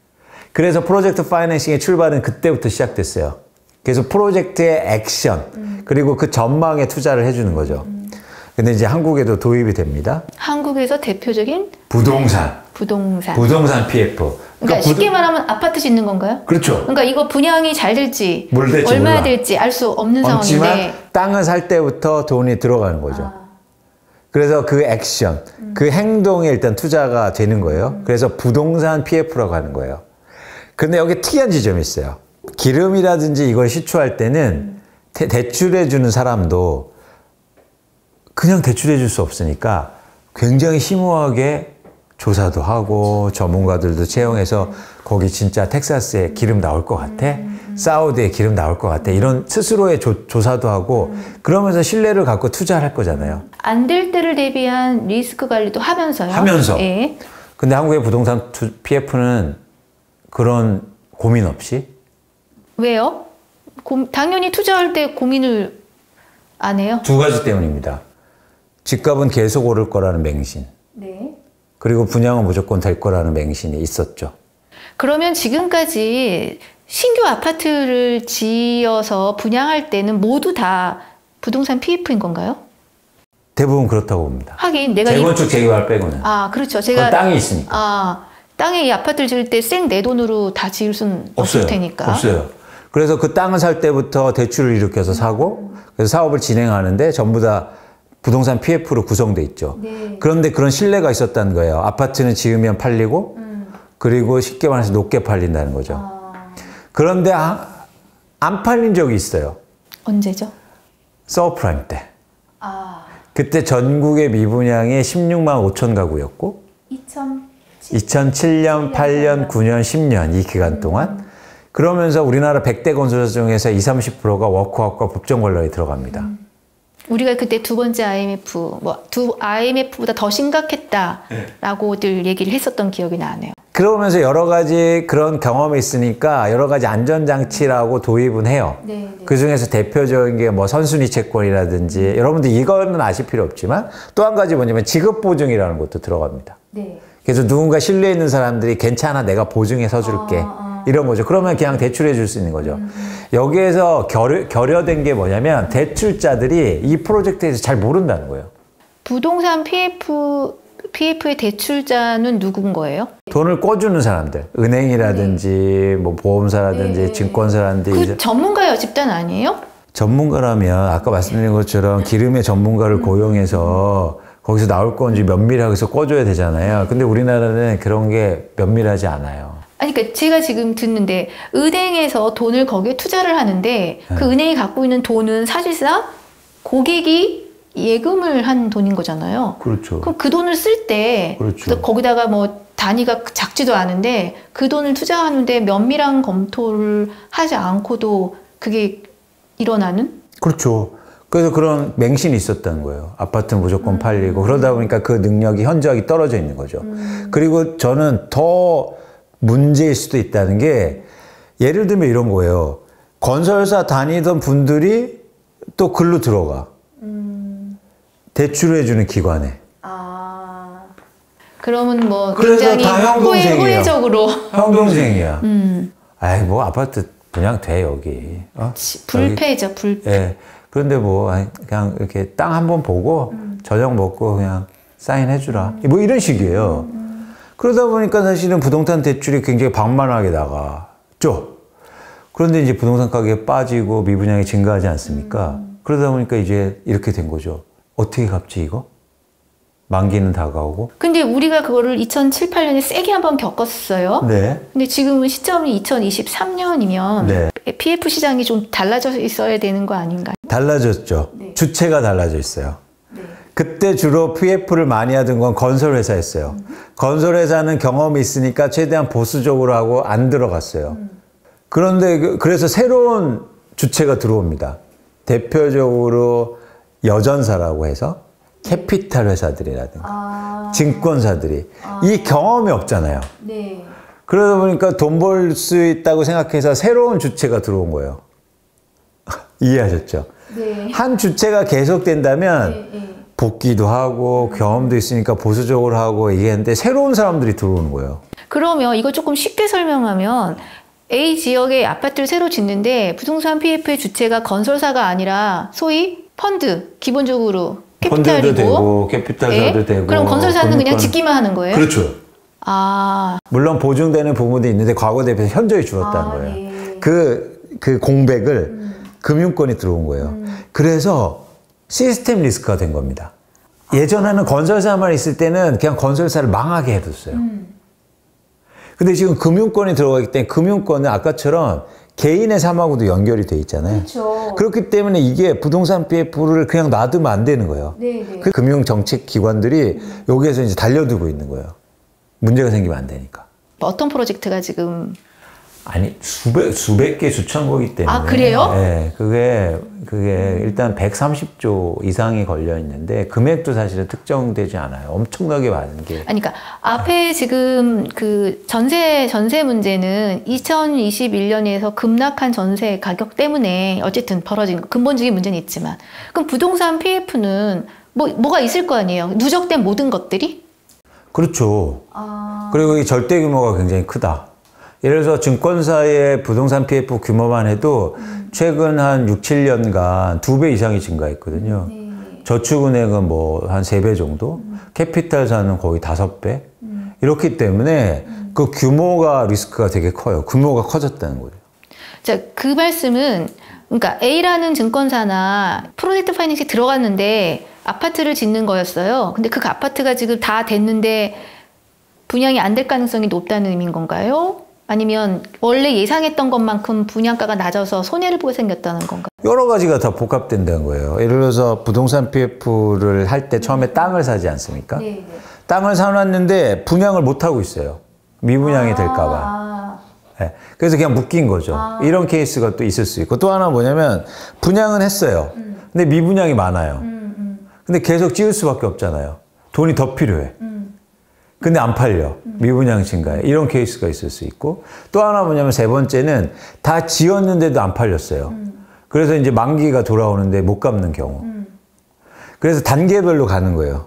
그래서 프로젝트 파이낸싱의 출발은 그때부터 시작됐어요. 그래서 프로젝트의 액션 음. 그리고 그 전망에 투자를 해주는 거죠. 음. 근데 이제 한국에도 도입이 됩니다. 한국에서 대표적인 부동산. 부동산. 부동산 피에프. 그러니까, 그러니까 쉽게 부도... 말하면 아파트 짓는 건가요? 그렇죠. 그러니까 이거 분양이 잘 될지 뭘 될지 얼마나 몰라. 될지 알 수 없는 없지만 상황인데 땅을 살 때부터 돈이 들어가는 거죠. 아. 그래서 그 액션, 음. 그 행동에 일단 투자가 되는 거예요. 음. 그래서 부동산 피에프라고 하는 거예요. 근데 여기 특이한 지점이 있어요. 기름이라든지 이걸 시추할 때는 음. 대, 대출해 주는 사람도 그냥 대출해 줄 수 없으니까 굉장히 심오하게 조사도 하고 전문가들도 채용해서 음. 거기 진짜 텍사스에 기름 나올 것 같아? 음. 사우디에 기름 나올 것 같아? 이런 스스로의 조, 조사도 하고 음. 그러면서 신뢰를 갖고 투자를 할 거잖아요. 안 될 때를 대비한 리스크 관리도 하면서요. 하면서. 예. 근데 한국의 부동산 피에프는 그런 고민 없이? 왜요? 고, 당연히 투자할 때 고민을 안 해요. 두 가지 때문입니다. 집값은 계속 오를 거라는 맹신. 네. 그리고 분양은 무조건 될 거라는 맹신이 있었죠. 그러면 지금까지 신규 아파트를 지어서 분양할 때는 모두 다 부동산 피에프인 건가요? 대부분 그렇다고 봅니다. 하긴 내가 재건축 이... 재개발 빼고는. 아, 그렇죠. 제가 땅이 있으니까. 아, 땅에 이 아파트를 지을 때 생 내 돈으로 다 지을 수는 없을 테니까. 없어요. 그래서 그 땅을 살 때부터 대출을 일으켜서 사고 그래서 사업을 진행하는데 전부 다 부동산 피에프로 구성돼 있죠. 네. 그런데 그런 신뢰가 있었다는 거예요. 아파트는 지으면 팔리고 음. 그리고 쉽게 말해서 높게 팔린다는 거죠. 아. 그런데 아, 안 팔린 적이 있어요. 언제죠? 서브프라임 때. 아. 그때 전국의 미분양이 십육만 오천 가구였고 이천칠 년, 팔 년, 구 년, 십 년 이 기간 음. 동안 그러면서 우리나라 백 대 건설사 중에서 이십, 삼십 퍼센트가 워크아웃과 법정 관련이 들어갑니다. 음. 우리가 그때 두 번째 아이엠에프, 뭐, 두 아이엠에프보다 더 심각했다라고들 얘기를 했었던 기억이 나네요. 그러면서 여러 가지 그런 경험이 있으니까 여러 가지 안전장치라고 도입은 해요. 네, 네. 그 중에서 대표적인 게 뭐 선순위 채권이라든지 여러분들 이거는 아실 필요 없지만 또 한 가지 뭐냐면 지급보증이라는 것도 들어갑니다. 네. 그래서 누군가 신뢰 있는 사람들이 괜찮아 내가 보증해 서줄게. 아, 아. 이런 거죠. 그러면 그냥 대출해 줄 수 있는 거죠. 음. 여기에서 결여, 결여된 게 뭐냐면 대출자들이 이 프로젝트에서 잘 모른다는 거예요. 부동산 피에프, 피에프의 대출자는 누군 거예요? 돈을 꿔주는 사람들. 은행이라든지 네. 뭐 보험사라든지 네. 증권사라든지. 그 전문가의 집단 아니에요? 전문가라면 아까 말씀드린 것처럼 기름의 전문가를 음. 고용해서 거기서 나올 건지 면밀하게 해서 꿔줘야 되잖아요. 근데 우리나라는 그런 게 면밀하지 않아요. 아니, 그러니까 제가 지금 듣는데 은행에서 돈을 거기에 투자를 하는데 그 네. 은행이 갖고 있는 돈은 사실상 고객이 예금을 한 돈인 거잖아요. 그렇죠. 그럼 그 돈을 쓸 때 그렇죠. 거기다가 뭐 단위가 작지도 않은데 그 돈을 투자하는데 면밀한 검토를 하지 않고도 그게 일어나는? 그렇죠. 그래서 그런 맹신이 있었다는 거예요. 아파트는 무조건 음. 팔리고 그러다 보니까 그 능력이 현저하게 떨어져 있는 거죠. 음. 그리고 저는 더 문제일 수도 있다는 게 예를 들면 이런 거예요. 건설사 다니던 분들이 또 글로 들어가. 음. 대출을 해주는 기관에. 아. 그러면 뭐 그래서 굉장히 다 호혜, 호혜적으로. 형 동생이야. 음. 아이 뭐 아파트 그냥 돼 여기. 어? 불패죠, 불패. 예. 그런데 뭐 그냥 이렇게 땅 한번 보고 음. 저녁 먹고 그냥 사인해주라. 음. 뭐 이런 식이에요. 음. 그러다 보니까 사실은 부동산 대출이 굉장히 방만하게 나가죠. 그런데 이제 부동산 가격이 빠지고 미분양이 증가하지 않습니까? 음. 그러다 보니까 이제 이렇게 된 거죠. 어떻게 갚지 이거? 만기는 다가오고. 근데 우리가 그거를 이천칠, 팔 년에 세게 한번 겪었어요. 네. 근데 지금은 시점이 이천이십삼 년이면 네. 피에프 시장이 좀 달라져 있어야 되는 거 아닌가요? 달라졌죠. 네. 주체가 달라져 있어요. 네. 그때 주로 피에프를 많이 하던 건 건설회사였어요. 음. 건설회사는 경험이 있으니까 최대한 보수적으로 하고 안 들어갔어요. 음. 그런데 그래서 새로운 주체가 들어옵니다. 대표적으로 여전사라고 해서 캐피탈 회사들이라든가 아. 증권사들이 아. 이 경험이 없잖아요. 네. 그러다 보니까 돈 벌 수 있다고 생각해서 새로운 주체가 들어온 거예요. 이해하셨죠? 네. 한 주체가 계속된다면 네, 네. 복귀도 하고 음. 경험도 있으니까 보수적으로 하고 얘기했는데 새로운 사람들이 들어오는 거예요. 그러면 이거 조금 쉽게 설명하면 A 지역에 아파트를 새로 짓는데 부동산 피에프의 주체가 건설사가 아니라 소위 펀드, 기본적으로 캐피탈이고 펀드도 되고 캐피탈사도 네? 되고 그럼 건설사는 그냥 짓기만 하는 거예요? 그렇죠. 아. 물론 보증되는 부분도 있는데 과거 대비해서 현저히 줄었다는 아, 거예요. 네. 그, 그 공백을 음. 금융권이 들어온 거예요. 음. 그래서 시스템 리스크가 된 겁니다. 예전에는 건설사만 있을 때는 그냥 건설사를 망하게 해뒀어요. 음. 근데 지금 금융권이 들어가기 때문에 금융권은 아까처럼 개인의 삶하고도 연결이 돼 있잖아요. 그렇죠. 그렇기 때문에 이게 부동산 피에프를 그냥 놔두면 안 되는 거예요. 네네. 그 금융정책기관들이 음. 여기에서 이제 달려들고 있는 거예요. 문제가 생기면 안 되니까. 어떤 프로젝트가 지금? 아니, 수백, 수백 개, 수천 거기 때문에. 아, 그래요? 네, 그게, 그게 일단 백삼십 조 이상이 걸려 있는데, 금액도 사실은 특정되지 않아요. 엄청나게 많은 게. 아니, 그러니까, 앞에 지금 그 전세, 전세 문제는 이천이십일 년에서 급락한 전세 가격 때문에 어쨌든 벌어진 근본적인 문제는 있지만, 그럼 부동산 피에프는 뭐, 뭐가 있을 거 아니에요? 누적된 모든 것들이? 그렇죠. 아... 그리고 이 절대 규모가 굉장히 크다. 예를 들어서 증권사의 부동산 피에프 규모만 해도 음. 최근 한 육, 칠 년간 두 배 이상이 증가했거든요. 네. 저축은행은 뭐 한 세 배 정도, 음. 캐피탈사는 거의 다섯 배. 음. 이렇기 때문에 음. 그 규모가 리스크가 되게 커요. 규모가 커졌다는 거예요. 자, 그 말씀은 그러니까 A라는 증권사나 프로젝트 파이낸싱에 들어갔는데 아파트를 짓는 거였어요. 근데 그 아파트가 지금 다 됐는데 분양이 안 될 가능성이 높다는 의미인 건가요? 아니면 원래 예상했던 것만큼 분양가가 낮아서 손해를 보게 생겼다는 건가요? 여러 가지가 다 복합된다는 거예요. 예를 들어서 부동산 피에프를 할 때 처음에 땅을 사지 않습니까? 네, 네. 땅을 사놨는데 분양을 못하고 있어요. 미분양이 아, 될까 봐. 아. 네. 그래서 그냥 묶인 거죠. 아. 이런 케이스가 또 있을 수 있고 또 하나 뭐냐면 분양은 했어요. 음. 근데 미분양이 많아요. 음, 음. 근데 계속 지을 수밖에 없잖아요. 돈이 더 필요해. 음. 근데 안 팔려. 미분양 증가에. 이런 케이스가 있을 수 있고. 또 하나 뭐냐면 세 번째는 다 지었는데도 안 팔렸어요. 음. 그래서 이제 만기가 돌아오는데 못 갚는 경우. 음. 그래서 단계별로 가는 거예요.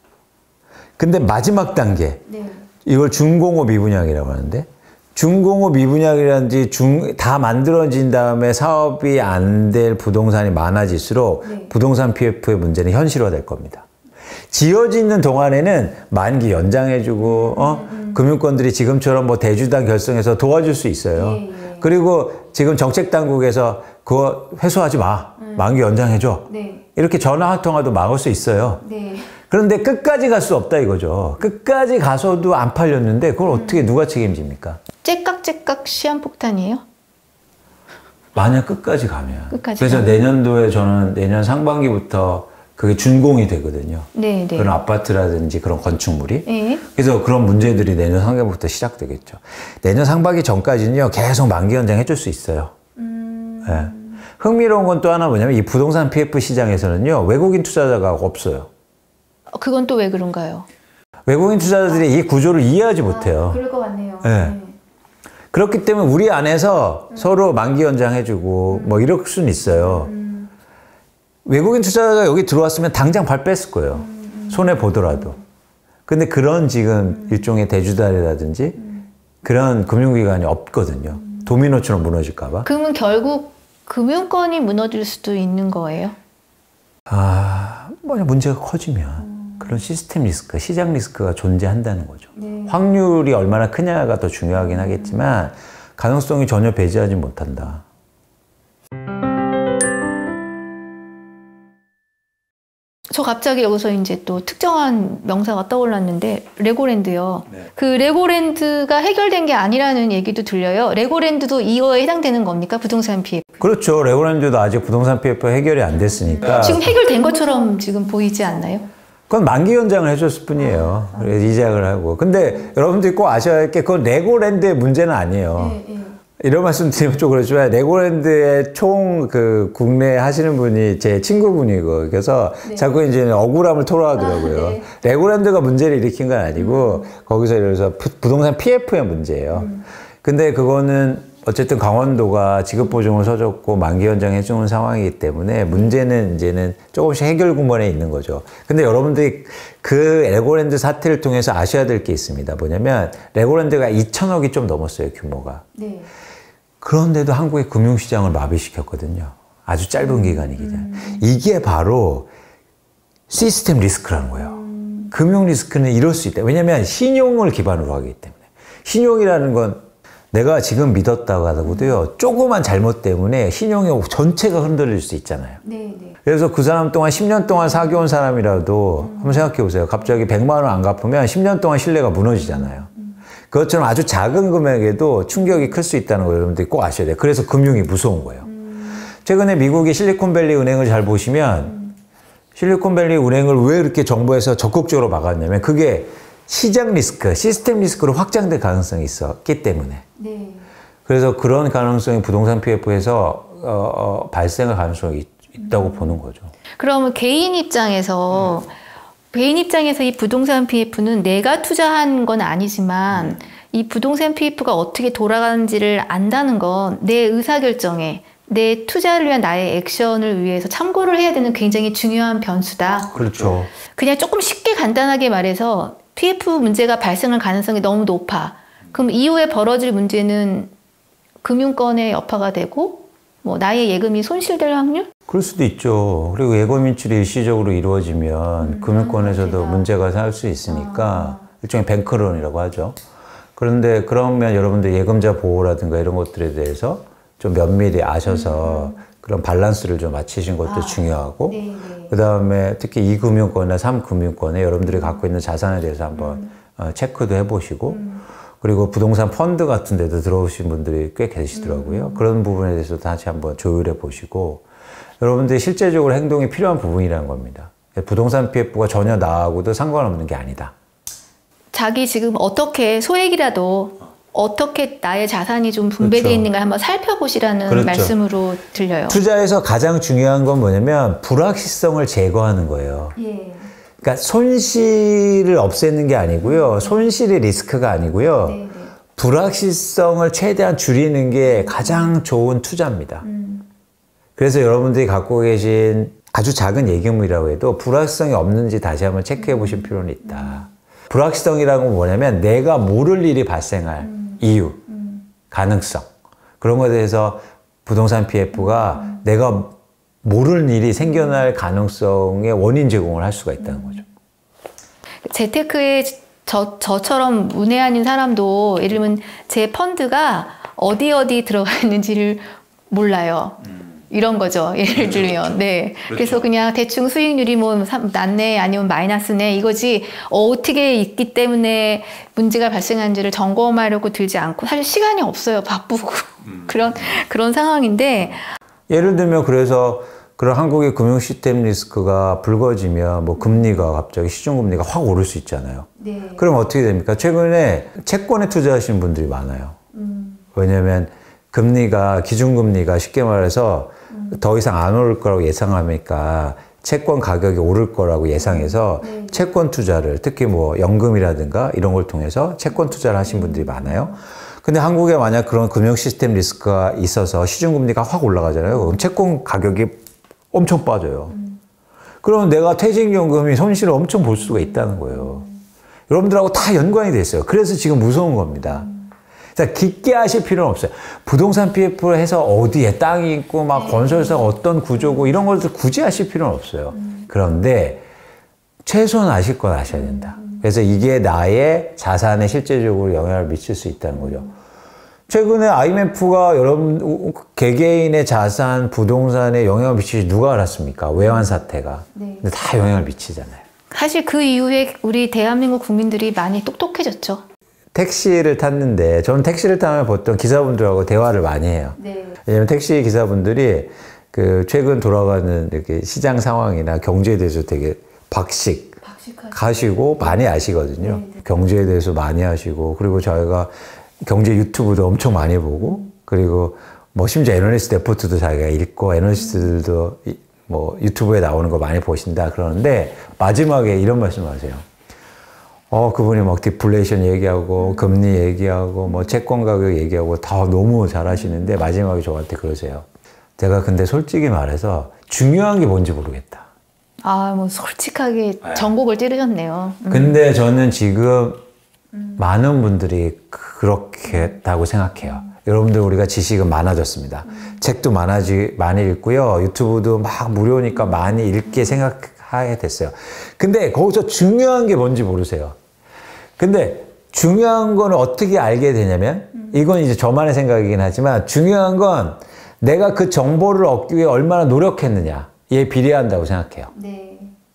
근데 마지막 단계. 네. 이걸 준공업 미분양이라고 하는데 준공업 미분양이라든지 중, 다 만들어진 다음에 사업이 안 될 부동산이 많아질수록 네. 부동산 피에프의 문제는 현실화될 겁니다. 지어지는 동안에는 만기 연장해주고 어? 음, 음. 금융권들이 지금처럼 뭐 대주당 결성해서 도와줄 수 있어요. 예, 예. 그리고 지금 정책당국에서 그거 회수하지 마. 음. 만기 연장해줘. 네. 이렇게 전화 통화도 막을 수 있어요. 네. 그런데 끝까지 갈 수 없다 이거죠. 끝까지 가서도 안 팔렸는데 그걸 어떻게 누가 책임집니까? 째깍째깍 시한폭탄이에요? 만약 끝까지 가면. 끝까지 그래서 가면. 내년도에 저는 내년 상반기부터 그게 준공이 되거든요. 네, 네. 그런 아파트라든지 그런 건축물이. 네. 그래서 그런 문제들이 내년 상반기부터 시작되겠죠. 내년 상반기 전까지는요, 계속 만기 연장 해줄 수 있어요. 음... 네. 흥미로운 건 또 하나 뭐냐면 이 부동산 피에프 시장에서는요, 외국인 투자자가 없어요. 그건 또 왜 그런가요? 외국인 투자자들이 이 구조를 이해하지 못해요. 그럴 것 같네요. 네. 네. 그렇기 때문에 우리 안에서 음. 서로 만기 연장해주고 음. 뭐 이럴 수는 있어요. 음. 외국인 투자자가 여기 들어왔으면 당장 발 뺐을 거예요. 음. 손해 보더라도. 근데 그런 지금 음. 일종의 대주달이라든지 음. 그런 금융기관이 없거든요. 음. 도미노처럼 무너질까 봐. 그러면 결국 금융권이 무너질 수도 있는 거예요? 아, 뭐 문제가 커지면 음. 그런 시스템 리스크, 시장 리스크가 존재한다는 거죠. 네. 확률이 얼마나 크냐가 더 중요하긴 하겠지만 가능성이 전혀 배제하지 못한다. 저 갑자기 여기서 이제 또 특정한 명사가 떠올랐는데 레고랜드요. 네. 그 레고랜드가 해결된 게 아니라는 얘기도 들려요. 레고랜드도 이거에 해당되는 겁니까? 부동산 피에프. 그렇죠. 레고랜드도 아직 부동산 피에프 해결이 안 됐으니까. 지금 해결된 것처럼 지금 보이지 않나요? 그건 만기 연장을 해줬을 뿐이에요. 아, 아. 이작을 하고. 근데 여러분들이 꼭 아셔야 할 게 그건 레고랜드의 문제는 아니에요. 네, 네. 이런 말씀 드리면 좀 그렇지만 레고랜드의 총 그 국내 하시는 분이 제 친구분이고 그래서 네. 자꾸 이제 억울함을 토로하더라고요. 아, 네. 레고랜드가 문제를 일으킨 건 아니고 음. 거기서 예를 들어서 부동산 피에프의 문제예요. 음. 근데 그거는 어쨌든 강원도가 지급보증을 서줬고 만기 연장해주는 상황이기 때문에 문제는 이제는 조금씩 해결 구멍에 있는 거죠. 근데 여러분들이 그 레고랜드 사태를 통해서 아셔야 될 게 있습니다. 뭐냐면 레고랜드가 이천억이 좀 넘었어요, 규모가. 네. 그런데도 한국의 금융시장을 마비시켰거든요. 아주 짧은 음, 기간이기 때문에. 음. 이게 바로 시스템 리스크라는 거예요. 음. 금융 리스크는 이럴 수 있다. 왜냐하면 신용을 기반으로 하기 때문에. 신용이라는 건 내가 지금 믿었다고 하더라도요, 조그만 잘못 때문에 신용이 전체가 흔들릴 수 있잖아요. 네, 네. 그래서 그 사람 동안 십 년 동안 사귀어온 사람이라도 음. 한번 생각해 보세요. 갑자기 백만 원 안 갚으면 십 년 동안 신뢰가 무너지잖아요. 그것처럼 아주 작은 금액에도 충격이 클 수 있다는 걸 여러분들이 꼭 아셔야 돼요. 그래서 금융이 무서운 거예요. 음. 최근에 미국의 실리콘밸리 은행을 잘 보시면 음. 실리콘밸리 은행을 왜 이렇게 정부에서 적극적으로 막았냐면 그게 시장 리스크, 시스템 리스크로 확장될 가능성이 있었기 때문에. 네. 그래서 그런 가능성이 부동산 피에프에서 어, 어, 발생할 가능성이 있, 있다고 음. 보는 거죠. 그러면 개인 입장에서 음. 개인 입장에서 이 부동산 피에프는 내가 투자한 건 아니지만 음. 이 부동산 피에프가 어떻게 돌아가는지를 안다는 건 내 의사결정에 내 투자를 위한 나의 액션을 위해서 참고를 해야 되는 굉장히 중요한 변수다. 그렇죠. 그냥 조금 쉽게 간단하게 말해서 피에프 문제가 발생할 가능성이 너무 높아. 그럼 이후에 벌어질 문제는 금융권의 여파가 되고 뭐 나의 예금이 손실될 확률? 그럴 수도 있죠. 그리고 예금 인출이 일시적으로 이루어지면 음, 금융권에서도 아, 문제가 살 수 있으니까 아. 일종의 뱅크론이라고 하죠. 그런데 그러면 여러분들 예금자 보호라든가 이런 것들에 대해서 좀 면밀히 아셔서 음. 그런 밸런스를 좀 맞추신 것도 아. 중요하고 네, 네. 그 다음에 특히 이 금융권이나 삼 금융권에 여러분들이 갖고 있는 자산에 대해서 한번 음. 어, 체크도 해보시고 음. 그리고 부동산 펀드 같은 데도 들어오신 분들이 꽤 계시더라고요. 음. 그런 부분에 대해서 다시 한번 조율해 보시고 여러분들이 실제적으로 행동이 필요한 부분이라는 겁니다. 부동산 피에프가 전혀 나하고도 상관없는 게 아니다. 자기 지금 어떻게 소액이라도 어떻게 나의 자산이 좀 분배되어 그렇죠. 있는가 한번 살펴보시라는 그렇죠. 말씀으로 들려요. 투자에서 가장 중요한 건 뭐냐면 불확실성을 제거하는 거예요. 예. 그러니까 손실을 없애는 게 아니고요. 손실의 리스크가 아니고요. 네네. 불확실성을 최대한 줄이는 게 가장 좋은 투자입니다. 음. 그래서 여러분들이 갖고 계신 아주 작은 예금이라고 해도 불확실성이 없는지 다시 한번 체크해 보실 필요는 있다. 음. 불확실성이라는 건 뭐냐면 내가 모를 일이 발생할 음. 이유, 음. 가능성. 그런 것에 대해서 부동산 피에프가 음. 내가 모를 일이 생겨날 가능성의 원인 제공을 할 수가 있다는 거죠. 재테크에 저, 저처럼 문외한인 사람도 예를 들면 제 펀드가 어디 어디 들어가 있는지를 몰라요. 음. 이런 거죠. 예를 들면. 네. 그렇죠. 그래서 그냥 대충 수익률이 뭐 낮네 아니면 마이너스네 이거지 어떻게 있기 때문에 문제가 발생한지를 점검하려고 들지 않고 사실 시간이 없어요. 바쁘고. 음. 그런, 그런 상황인데. 예를 들면 그래서 그런 한국의 금융 시스템 리스크가 불거지면 뭐 금리가 갑자기 시중금리가 확 오를 수 있잖아요. 네. 그럼 어떻게 됩니까? 최근에 채권에 투자하시는 분들이 많아요. 음. 왜냐하면 금리가 기준금리가 쉽게 말해서 음. 더 이상 안 오를 거라고 예상하니까 채권 가격이 오를 거라고 예상해서 네. 채권 투자를 특히 뭐 연금이라든가 이런 걸 통해서 채권 투자를 하신 분들이 많아요. 근데 한국에 만약 그런 금융 시스템 리스크가 있어서 시중금리가 확 올라가잖아요. 그럼 채권 가격이 엄청 빠져요. 음. 그러면 내가 퇴직연금이 손실을 엄청 볼 수가 있다는 거예요. 음. 여러분들하고 다 연관이 돼 있어요. 그래서 지금 무서운 겁니다. 음. 자, 깊게 하실 필요는 없어요. 부동산 피에프를 해서 어디에 땅이 있고 막 네. 건설사가 어떤 구조고 이런 것들 굳이 하실 필요는 없어요. 음. 그런데 최소한 아실 건 아셔야 된다. 음. 그래서 이게 나의 자산에 실제적으로 영향을 미칠 수 있다는 거죠. 최근에 아이엠에프가 여러분 개개인의 자산, 부동산에 영향을 미치지 누가 알았습니까? 외환 사태가. 네. 근데 다 영향을 미치잖아요. 사실 그 이후에 우리 대한민국 국민들이 많이 똑똑해졌죠. 택시를 탔는데 저는 택시를 타면 보통 기사분들하고 대화를 많이 해요. 네. 왜냐면 택시 기사분들이 그 최근 돌아가는 이렇게 시장 상황이나 경제에 대해서 되게 박식 가시고 많이 아시거든요. 네, 네. 경제에 대해서 많이 하시고 그리고 저희가 경제 유튜브도 엄청 많이 보고 그리고 뭐 심지어 애널리스트 레포트도 자기가 읽고 애널리스트들도 음. 뭐 유튜브에 나오는 거 많이 보신다 그러는데 마지막에 이런 말씀 하세요. 어 그분이 막 디플레이션 얘기하고 음. 금리 얘기하고 뭐 채권 가격 얘기하고 다 너무 잘하시는데 마지막에 저한테 그러세요. 제가 근데 솔직히 말해서 중요한 게 뭔지 모르겠다. 아, 뭐 솔직하게 네. 전곡을 찌르셨네요. 음. 근데 저는 지금 음. 많은 분들이 그렇겠다고 생각해요. 음. 여러분들 우리가 지식은 많아졌습니다. 음. 책도 많아지, 많이 읽고요. 유튜브도 막 무료니까 많이 읽게 생각하게 됐어요. 근데 거기서 중요한 게 뭔지 모르세요. 근데 중요한 건 어떻게 알게 되냐면 음. 이건 이제 저만의 생각이긴 하지만 중요한 건 내가 그 정보를 얻기 위해 얼마나 노력했느냐에 비례한다고 생각해요. 네.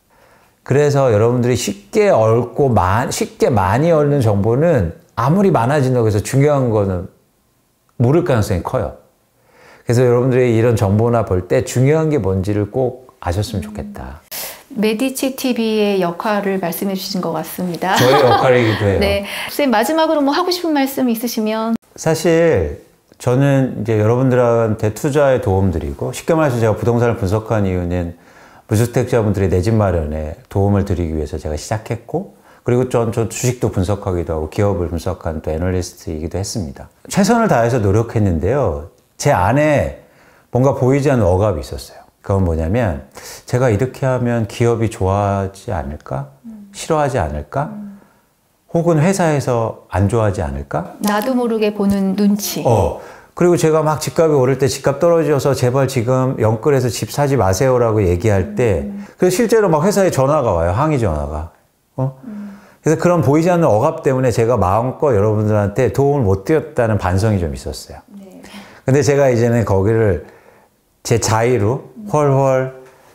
그래서 여러분들이 쉽게 얻고 마, 쉽게 많이 얻는 정보는 아무리 많아진다고 해서 중요한 거는 모를 가능성이 커요. 그래서 여러분들이 이런 정보나 볼 때 중요한 게 뭔지를 꼭 아셨으면 좋겠다. 메디치 티비의 역할을 말씀해 주신 것 같습니다. 저의 역할이기도 해요. 네. 선생님 마지막으로 뭐 하고 싶은 말씀 있으시면. 사실 저는 이제 여러분들한테 투자에 도움드리고 쉽게 말해서 제가 부동산을 분석한 이유는 무주택자분들의 내 집 마련에 도움을 드리기 위해서 제가 시작했고 그리고 전, 저 주식도 분석하기도 하고 기업을 분석하는 또 애널리스트이기도 했습니다. 최선을 다해서 노력했는데요. 제 안에 뭔가 보이지 않는 억압이 있었어요. 그건 뭐냐면 제가 이렇게 하면 기업이 좋아하지 않을까? 음. 싫어하지 않을까? 음. 혹은 회사에서 안 좋아하지 않을까? 나도 모르게 보는 눈치. 어. 그리고 제가 막 집값이 오를 때 집값 떨어져서 제발 지금 영끌해서 집 사지 마세요라고 얘기할 때 음. 그래서 실제로 막 회사에 전화가 와요. 항의 전화가. 어? 음. 그래서 그런 보이지 않는 억압 때문에 제가 마음껏 여러분들한테 도움을 못 드렸다는 반성이 좀 있었어요. 네. 근데 제가 이제는 거기를 제 자의로 음. 헐헐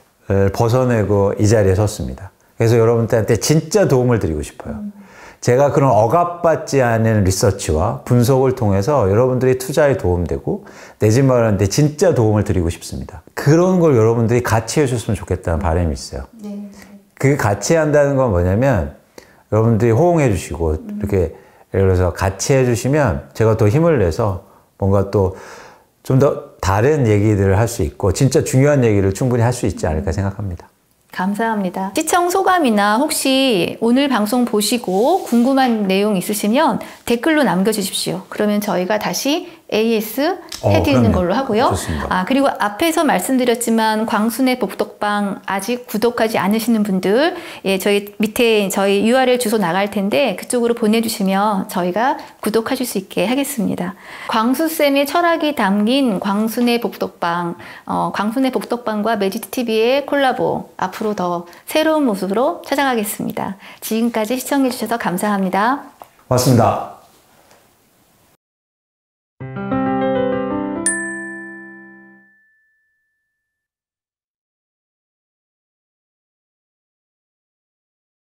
벗어내고 이 자리에 섰습니다. 그래서 여러분들한테 진짜 도움을 드리고 싶어요. 음. 제가 그런 억압받지 않은 리서치와 분석을 통해서 여러분들이 투자에 도움되고 내 집 마련하는데 진짜 도움을 드리고 싶습니다. 그런 걸 여러분들이 같이 해주셨으면 좋겠다는 바람이 있어요. 네. 그 같이 한다는 건 뭐냐면 여러분들이 호응해 주시고 음. 이렇게 예를 들어서 같이 해주시면 제가 더 힘을 내서 뭔가 또 좀 더 다른 얘기들을 할 수 있고 진짜 중요한 얘기를 충분히 할 수 있지 않을까 생각합니다. 감사합니다. 시청 소감이나 혹시 오늘 방송 보시고 궁금한 내용 있으시면 댓글로 남겨주십시오. 그러면 저희가 다시 에이에스 해드리는 어, 걸로 하고요. 좋습니다. 아, 그리고 앞에서 말씀드렸지만 광순의 복덕방 아직 구독하지 않으시는 분들 예, 저희 밑에 저희 유알엘 주소 나갈 텐데 그쪽으로 보내주시면 저희가 구독하실 수 있게 하겠습니다. 광수쌤의 철학이 담긴 광순의 복덕방 어, 광순의 복덕방과 메디티비의 콜라보 앞으로 더 새로운 모습으로 찾아가겠습니다. 지금까지 시청해 주셔서 감사합니다. 고맙습니다.